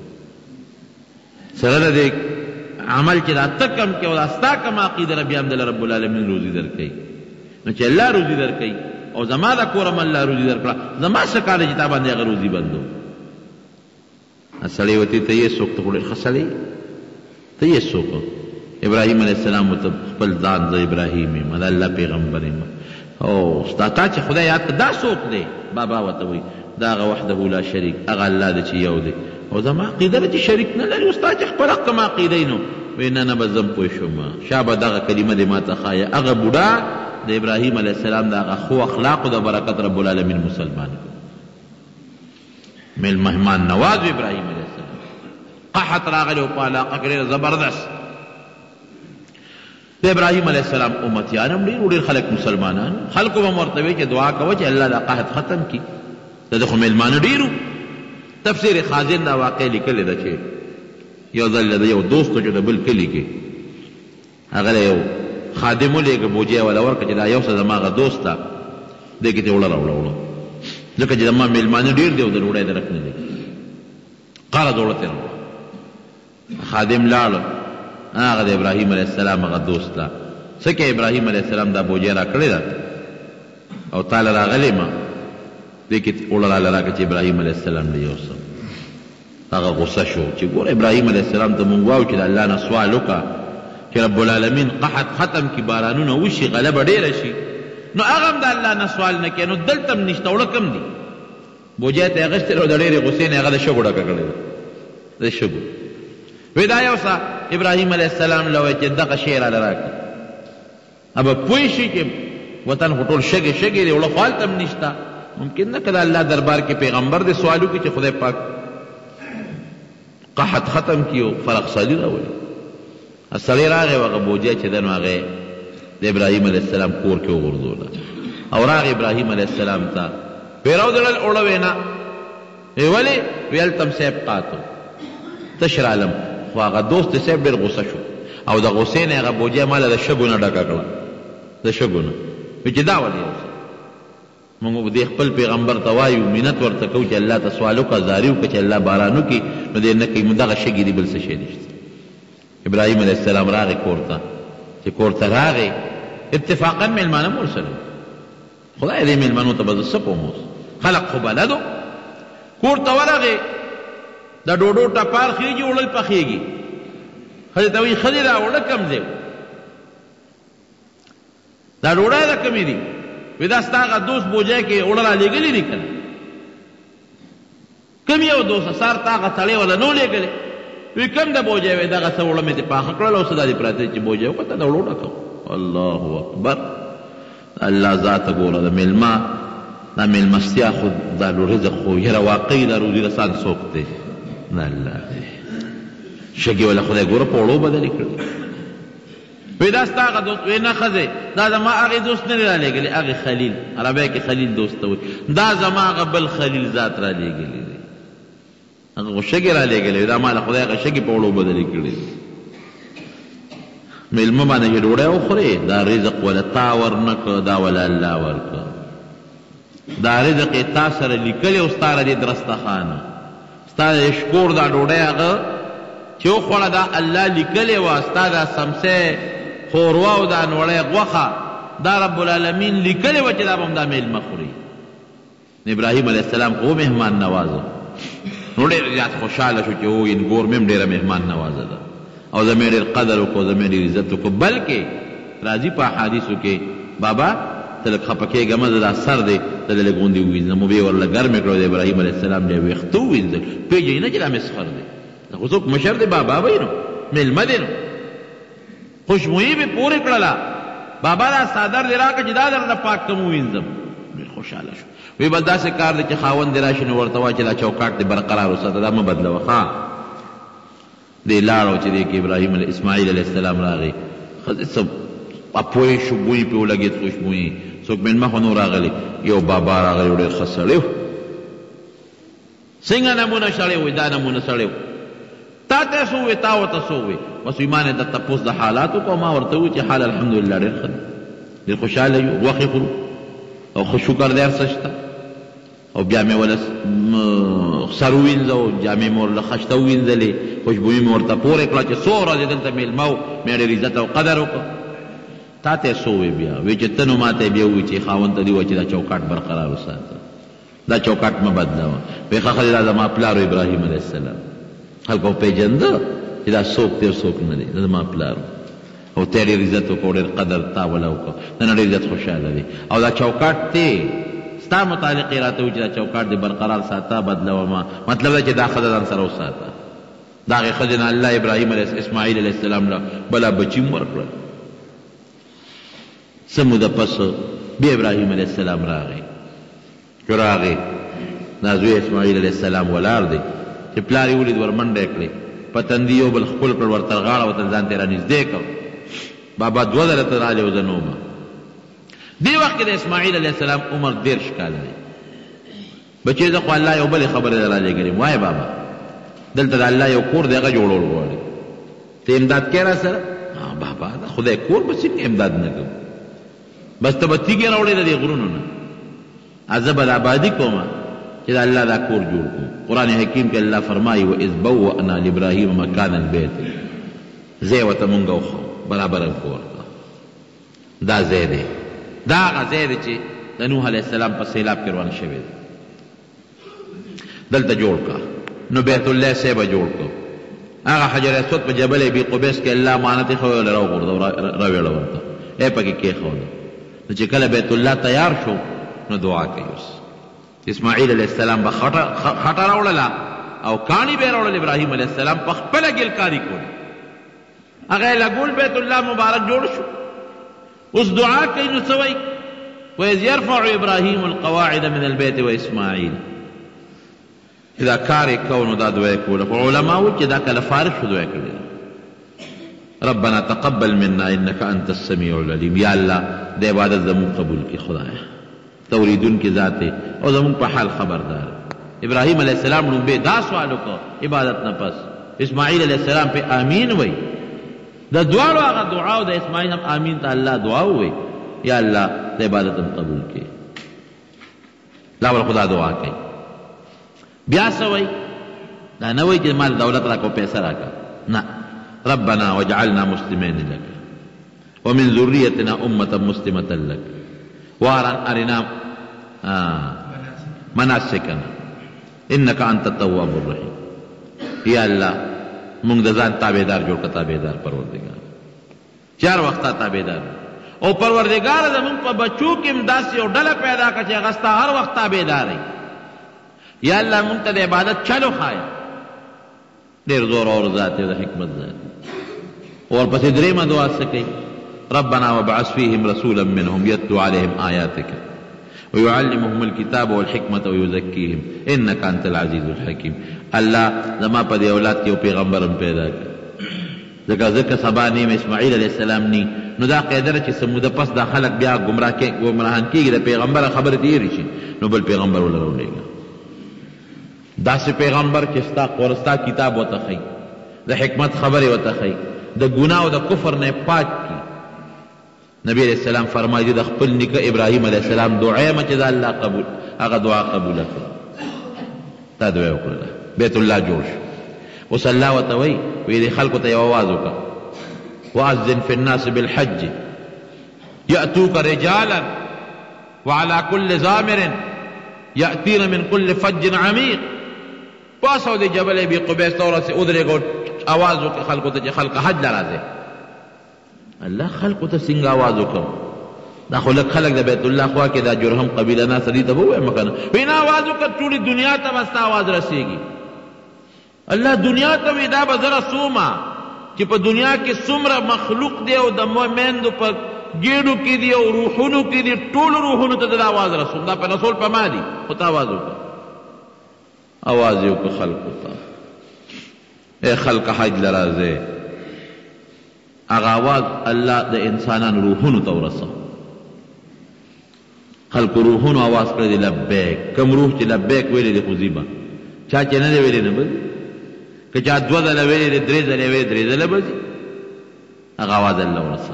سره د دې عمل چې دا ته کم کې او دا ستا کم عقیده ده بیا هم دله رب العالمین روزي درکوي نو چې الله روزي درکوي او زما د کور هم الله روزي درکړه زما څه کار دی چې تا باندې هغه روزي بندو سړی ورته ته یې څوک ته خو ډېر ښه سړی ته یې څوک ابراهیم علیه السلام ورته خپل ځان زه ابراهیم یم د الله پیغمبر یم او ستا تا چې خدای یاد کړه دا څوک دی بابا ورته وایي دا هغه وحده لا شریک هغه الله دی چې یو دی او زما عقیده ده چې شریک نه لري ستا چې خپله کومه عقیده یې نو وایي نه نه به زه هم پوه شوم شا به دغه کلمه دې ما ته ښایه هغه بوډا د ابراهیم علیه السلام د هغه ښو اخلاقو د برکت رب العالمین مسلمان کړو مهمان نواز ابراهیم علیه السلام قحط راغلی و په علاقه کې ډېر زبردست د ابراهیم علیه السلام امتیان هم ډېر خلک مسلمانان خلکو به ورته وایي چې دعا کوه چې الله دا قحط ختم کړي د ده خو میلمانه ډېرو تفسیر خازن دا واقع لیکلی ده چې یو ځل د یو دوست چې د بل کلي کې هغه یو خادم ولېږه بوجۍ وله ورکړه چې دا یو څه زما هغه دوست ده دې کې ته وړه راوړه ځکه چې زما میلمانه ډېر دی او د ډوډۍ درک نه دی قرض وړه ترې راوړه خادم لاړه هغه د ابراهیم علیه السلام هغه دوست ده څه کې ابراهیم علیه السلام دا بوجۍ را کړې ده او تاله راغلی ما دې کې وړه راله راکړه چې ابراهیم علیه السلام دی یو څه هغه غصه شو چې ګوره ابراهیم علیه السلام ته مونږ وایو چې د الله نه سوال وکړه چې رب العالمین قحط ختم کی بارانونه وشي غلبه ډېره شي نو هغه هم د الله نه سوال نه کوي نو دلته هم نشته وړه کم دي بوجۍ ته یې اخیستې او د ډېرې غصې نه هغه د شګو ډکه کړې ده د شګو وی دا یو څه ابراهیم علیه السلام له وایي چې دغه شی راله راکړه ابه پوه شي چې وطن خو ټول شګې شګې دی وړه خو هلته هم نشته ممکن نه که د الله دربار کې پیغمبر دې سوال وکړي چې خدای پاک قحط ختم کړي او فرخسالي راولي سړی راغی و هغه بوجۍ چې ده نو هغې د ابراهیم علیه السلام کور کې وغورځوله او راغی ابراهیم علیه السلام ته وی راودړل اوړه وی نه وی ولې وی هلته هم صاحب قاتو تش رالم خو هغه دوست صاحب ډېر غوسه شو او د غوسې نه هغه بوجۍ ما له د شګو نه ډکه کړه د شګو نه وی چې دا ولې یو څه موږ دې خپل پیغمبر ته وایو منت ورته کوو چې الله ته سوال وکړه زاري وکړه چې الله باران وکړي نو دې نه کوي موږ دغه شګې دي بل څه شی نشته ابراهیم علیه السلام راغی کور ته چې کور ته راغی اتفاقا میلمانه مو ورسره خدای دې میلمنو ته به زه څه کوم اوس خلق خو بلدو کور ته ورغی دا ډوډو ټپار خېږي وړل پخېږي ښځې ته وایي ښځې دا وړه کم دی دا ډوډۍ ده کمې دي وی دا ستا هغه دوست بوجۍ کې وړه را لېږلي دي که نه کم یو دوست سار تا هغه سړی وله نو لېږلی وی کم د بوجۍ وی دغه څه وړه مې دې پاخه کړل او څه دا دې پراته چې بوجۍ وکړه دا وړو ډکه الله اکبر الله ذاته ګوره د میلمه دا میلمستیا خو دا رزق خو یره واقعي دا روزي رسان څوک دی نه الله دی شګې وله خدای ګوره په وړو بدلې کړي وی دا ستا هغه دوست وی نه ښځې دا زما هغې دوست نه دی را لېږلی هغې خلیل عربی کې خلیل دوست ته وایي دا زما هغه بل خلیل ذات را لېږلی دی هغه خو شګې را لېږلی دا ما له خدای هغه شګې په وړو بدلې کړي دي میلمه باندې چې ډوډۍ وخورې دا رزق وله تا ورنه کړه دا وله الله ورکړه دا رزق یې تا سره لیکلی او ستا د درستخانه ستا د شکور دا ډوډۍ هغه چې وخوړه دا الله لیکلی وه ستا دا سمسی ښوروا او دا نوړی غوښه دا رب العالمین لیکلی وه چې دا به هم دا میلمه خوري ابراهیم علیه السلام خو مهمان نوازه نو ډېر زیات خوشحاله شو چې ووایي ګور مې هم ډېره مهمان نوازه ده او زمې ډېر قدر وکړو زمې ډېر عزت وکړو بلکې راځي په احادیثو کې بابا ته لږ خفه کېږه مه زه دا سر دی ته د لږ غوندې ووینځم وبې ورله ګرمې کړو د ابراهیم علیه السلام ډېر ویښته ووینځل پېژني نه چې دا مسخر دی دا خو څوک مشر دی بابا به یې نو میلمه دی نو خوشبویي مې پورې کړله بابا دا څادر دې راکړه چې دا درنه پاک کم ووینځم ډېر خوشحاله شو وی بس داسې کار دی چې خاوند دې راشي نو ورته وایه چې دا چوکاټ دې برقرار وساته دا مه بدلوه ښه دی لاړو چې دی کې ابراهیم اسماعیل علیه السلام راغی ښځې څه اپوی شو بوی پې ولګېد خوشبویي څوک میلمه خو نو راغلی یو بابا راغلی و ډېر ښه سړی و څنګه نمونه سړی وی دا نمونه سړی و تا ته څه ووی تا ورته څه ووی بس وی ما نه د تپوس د حالاتو کو ما ورته ووی چې حال الحمدلله ډېر ښه دی ډېر خوشحاله یو غوښې خورو او ښه شکر دی هر څه شته او بیا مې وله سر ووینځه جامې مې ورله خشته ووینځلې خوشبویي مې ورته پورې کړه چې څو ورځې دلته میلمه و مې ډېر عزت او قدر وکړه تا ته څه ووی بیا وی چې ته نو ما ته بیا ووی چې خاوند ته دې ووایه چې دا چوکاټ برقرار وساته دا چوکاټ مه بدلوه وی ښه ښځې دا زما پلار و ابراهیم علیه السلام خلکو پېژنده چې دا څوک دی او څوک نه دی دا زما پلار او ته ډېر عزت وکړو ډېر قدر تا وله وکړو نن ډېر عزت خوشحاله دی او دا چوکاټ دی ستا متعلق یې راته وایي چې دا چوکاټ دې برقرار ساته بدلوه ما مطلب دا چې دا ښځه ځان سره وساته د هغې ښځې نه الله ابراهیم اسماعیل علیه السلام له بله بچي هم ورکړل څه موده پس بیا ابراهیم علیه السلام راغی چې راغی دا زوی اسماعیل علیه السلام ولاړ دی چې پلار یې ولید ور منډه یې کړې په تندي یو بل ښکل کړ ورته غاړه ورته ځان ته را نږدې کړ بابا دوه ځله ته راغلی و زه نه ومه دې وخت کې د اسماعیل علیه السلام عمر 13 کاله دی بچې زه خو الله یو بلې خبرې در رالیږلې وایه بابا دلته د الله یو کور دی هغه جوړول غواړي ته امداد کوې را سره بابا دا خدای کور به څنګه امداد نه کوم بس ته به تیږې راوړې د دې غرونو نه زه به د آبادي کومه چې د الله دا کور جوړ کړو قرآن حکیم کې الله فرمایي وإذ بوأنا لإبراهیم مکان البیت ځای ورته مونږ وښو برابر کور دا ځای دی دا هغه ځای دی چې د نوح علیه السلام په سیلاب کې روان شوی دی دلته جوړ کړه نو بیت الله صاحبه جوړ کړو هغه حجر اسود په جبل ابي قبیس کې الله امانت یې ښوولی راوغورځو راویړه ورته ای پکې کېښوده نو چې کله بیت الله تیار شو نو دعا کوي اوس اسماعیل علیه السلام به خټه راوړله او کاڼي به یې راوړل ابراهیم علیه السلام په خپله ګلکاري کوله هغه یې لګول بیت الله مبارک جوړ شو اوس دعا کوي نو څه وایي وإذ يرفع إبراهيم القواعد من البيت وإسماعيل دا کار یې کو نو دا دعا یې کوله خو علما وایي چې دا کله فارغ شو دعا کړې ربنا تقبل منا انك انت السميع العليم یا الله د عبادت زمون قبول کی خدایا توریدون کی ذات او زمون په حال خبردار ابراهیم علیہ السلام نو به دا سوال وکړه عبادت نه پس اسماعیل علیہ السلام په امین وای د دعاو هغه دعا او د اسماعیل هم امین ته الله دعا وای یا الله د عبادت قبول کی لا ول خدا دعا کوي بیا سوي دا نه وایي چې مال دولت راکو پیسې راکا نه ربنا واجعلنا مسلمين لك ومن ذريتنا أمة مسلمة لك وارنا مناسكنا إنك أنت التواب الرحيم یا اللہ مونږ د ځان تابعدار جوړ کړه تابعدار پروردگار چار وخته تابعدار او پروردگار زمونږ په بچو کې امداسي او ډله پیدا کړه چې هغه ستا هر وخت تابعدار یا اللہ مونږ ته د عبادت چلو خایا ډېر زور اور ذات د حکمت ذات اور پسې درېمه دعا څه کوي ربنا وابعث فيهم رسولا منهم يتلو عليهم آياتك ويعلمهم الكتاب والحكمة ويزكيهم إنك أنت العزيز الحكيم الله زما په دې اولاد کې یو پیغمبر پیدا کړ ځکه سبا نیم اسماعیل علیه السلام نی نو دا قیدره چې سموده پس دا خلق بیا ګمراهان کېږي د پیغمبر خبره تېرې شي نو بل پیغمبر وله راولېږه داسې پیغمبر چې ستا کتاب ورته ښیي د حکمت خبرې ورته ښیي د ګناه او د کفر نه پاک کړي نبی علیہ السلام فرمایي د خپل نیکه ابراهیم علیہ السلام دعا چې دا الله قبول هغه دعا قبوله کړه تا دعا وکړه بیت الله جوړ شو اوس الله ورته وایي دې خلکو ته یو آواز وکړه واذن فی الناس بالحج یأتوک رجالا وعلى كل ضامر یأتین من كل فج عمیق پاسو د جبل ابي قبیس ته ورسې ودرېږه آواز وکړه خلکو ته چې خلک حج له راځي الله خلقو ته څنګه آواز وکړم دا خو لږ خلک د بیت الله خوا کې دا جرهم قبیله ناصر دي ته به ووایم که نه وایي نه آواز وکړه ټولې دنیا ته به ستا آواز رسېږي الله دنیا ته وایي دا به زه رسومه چې په دنیا کې څومره مخلوق دی او د میندو په ګېډو کې دي او روحونو کې دي ټولو روحونو ته د آواز رسوم دا په رسول په ما دي خو ته آواز وکړه آواز یې وکړه خلقو ته ای خلق حج له راځئ هغه آواز الله د انسانانو روحونو ته ورسو خلقو روحونو آواز کړی دی لبیک کم روح چې لبیک ویلی دی خو ځي به چا چې نه دی ویلی نه به ځي که چا دوه ځله ویلی دی درې ځله ویلی درې ځله به ځي هغه آواز الله ورسو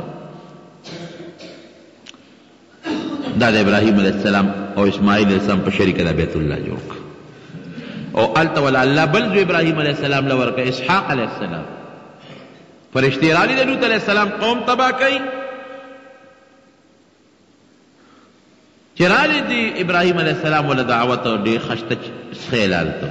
دا د ابراهیم علیه السلام او اسماعیل علیه السلام په شریکه د بیت الله جوړ کړه او هلته ولا الله بل زوی ابراهیم علیه السلام له ورکړه اسحاق علیه السلام فرشتې راغلي د لوط علیه السلام قوم تباه کوي چې راغلي دي ابراهیم علیه السلام وله دعوت ډېر خشته خیلال ته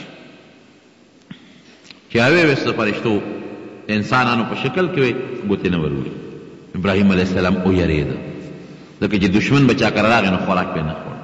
چې هغې ویسته فرشتو انسانانو په شکل کې وې ګوتې نه وروړي ابراهیم علیه السلام ویرېده ځکه چې دشمن به چا کره راغی نو خوراک پې نه خوړ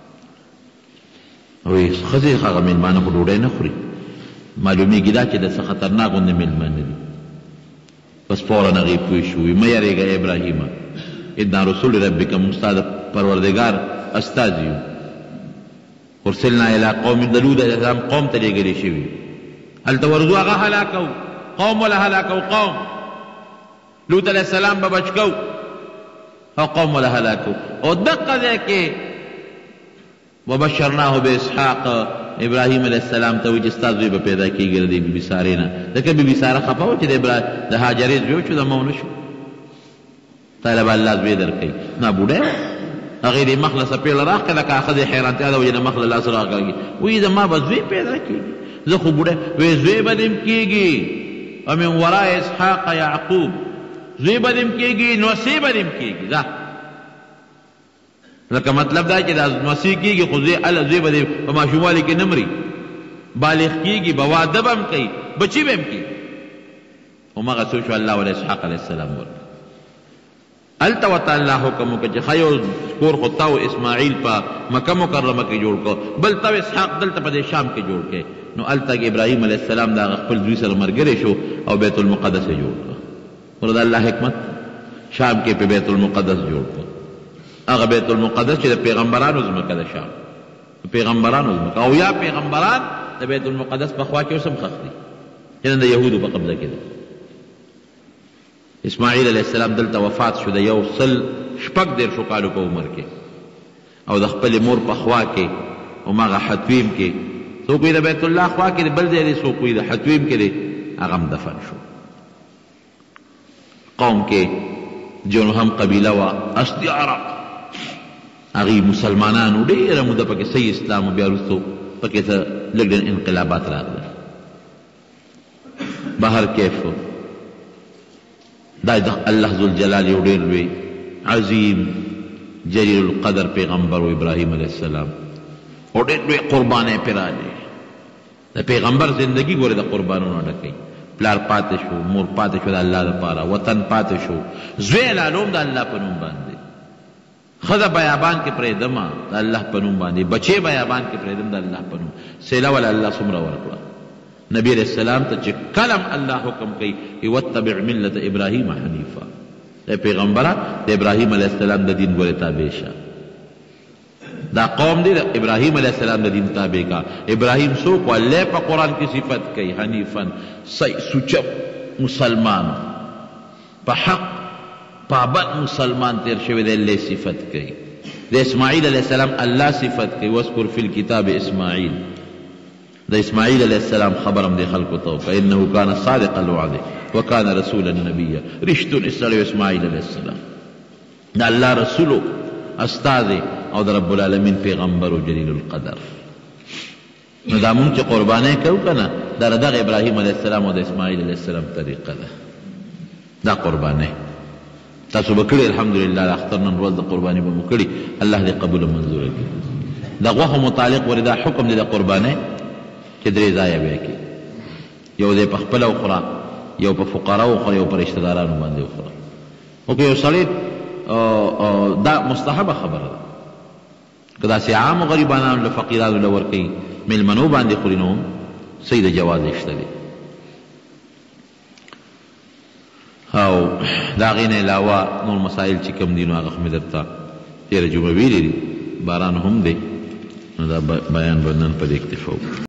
وایي ښځې هغه مېلمانه خو ډوډۍ نه خوري معلومېږي دا چې د څه خطرناک غوندې مېلمانه دي بس فوراً هغې پوه شو وي مه یارېږه ابراهیمه انا رسول ربک موږ ستا د پروردګار استازي یو ارسلنا الی قوم د لوط علیه السلام قوم ته لېږلي شوي هلته ورځو هغه هلاکو قوم وله هلاکو قوم لوط علیه السلام به بچ کو او قوم وله هلاکو او دقه ځای کې وبشرناه باسحاق ابراهیم علیه السلام ته وایي چې ستا زوی به پیدا کېږي د دې بیبي سارې نه ځکه بیبي ساره خفه وه چې د هاجرې زوی و چې د مه ونه شو تاله به الله زوی درکوي نه بوډۍ وه هغې د مخ له څپېړه راښکه لکه ښځې حیرانتیا ده وایي د مخ له لاس راغږي وایي زما به زوی پیدا کېږي زه خو بوډۍ وایي زوی به دې کېږي ومن وراء اسحاق یعقوب زوی به دې کېږي نوسې به دې کېږي ځه لکه مطلب دا چې دا مسیح کېږي خو زوی به دې په ماشوموالي کې نه مري بالغ کېږي به واده به هم کوي بچي به هم کېږي همغه څه شو الله وله اسحاق علیه السلام ورکړه هلته ورته الله حکم وکړه چې ښه یو کور خو تا و اسماعیل په مکه مکرمه کې جوړ کړه بل تا اسحاق دلته په دې شام کې جوړ کړې نو هلته کې ابراهیم علیه السلام د هغه خپل زوی سره ملګری شو او بیت المقدس یې جوړ کړه ورته د الله حکمت شام کې په بیت المقدس جوړ کړه هغه بیت المقدس چې د پیغمبرانو ځمکه ده شام پیغمبرانو ځمکه او یا پیغمبران د بیت المقدس په خوا کې اوس هم ښخ دي چې نن د یهودو په قبضه کې ده اسماعیل علیه السلام دلته وفات شو د 160 کالو په عمر کې او د خپلې مور په خوا کې هماغه حتویم کې څوک وایي د بیت الله خوا کې بل ځای دی څوک وایي د حتویم کې دی هغه هم دفن شو قوم کې جرهم قبیله وه اصلي عرب هغې مسلمانانو ډېره موده پکې صحیح اسلام بیا وروستو پکې څه لږ ډېر انقلابات راغلل. بهر کیف دا الله ذوالجلال یو ډېر لوی عظیم جلیل القدر پیغمبر و ابراهیم علیه السلام او ډېر لوی قربانۍ پرې راغلې. د پیغمبر زندگی ګوره د قربانونو ډکې. پلار پاتې شو، مور پاتې شو د الله لپاره، وطن پاتې شو، زوی لالوم د الله په نوم باندې، ښځه بیابان کې پرېږدمه د الله په نوم باندې، بچې بیابان کې پرېږدم د الله په نوم. سیله وله الله څومره ورکړه. نبی علیہ السلام ته چې کلم الله حکم کوي واتبع ملت ابراهیم حنیفا، اے پیغمبره د ابراهیم علیہ السلام د دین ګورې تابع شه. دا قوم دی د ابراهیم علیہ السلام د دین تابع کا. ابراهیم څوک و؟ الله په قرآن کې صفت کوي حنیفن، سوچ مسلمان، په حق پابند مسلمان تیر شوی دی، الله صفت کوي. د اسماعیل علیہ السلام الله صفت کوي واذکر فی الکتاب اسماعیل. د اسماعیل علیہ السلام خبرم دی خلکو ته وکړه انه کان صادق الوعد وکان رسولا نبیا. رښتونی سړی اسماعیل علیہ السلام د الله رسولو استاد او د رب العالمین پیغمبر و جلیل القدر. نو دا مونږ چې قربانۍ کوو که نه دا د دغه ابراهیم علیه السلام او د اسماعیل علیه السلام طریقه ده. دا قربانۍ تاسو به کړي الحمدلله. د اختر نن ورځ د قربانۍ به مو کړي، الله دې قبول او منظوره کړي. د غوښو متعلق ورې دا حکم دی د قربانۍ چې درې ځایه به یې کړي. یو دی په خپله وخوره، یو په فقراو وخوره، یو په رشته دارانو باندې وخوره. او که یو سړی دا مستحبه خبره ده که داسې عامو غریبانانو له فقیرانو له ورکوي مېلمنو باندې خوري نو صحیح د جواز یې شته دی. او د هغې نه علاوه نور مسایل چې کوم دي نو هغه خو مې درته تېره جمعه ویلي دي، باران هم دی، نو دا بیان به نن په دې اکتفا وکړو.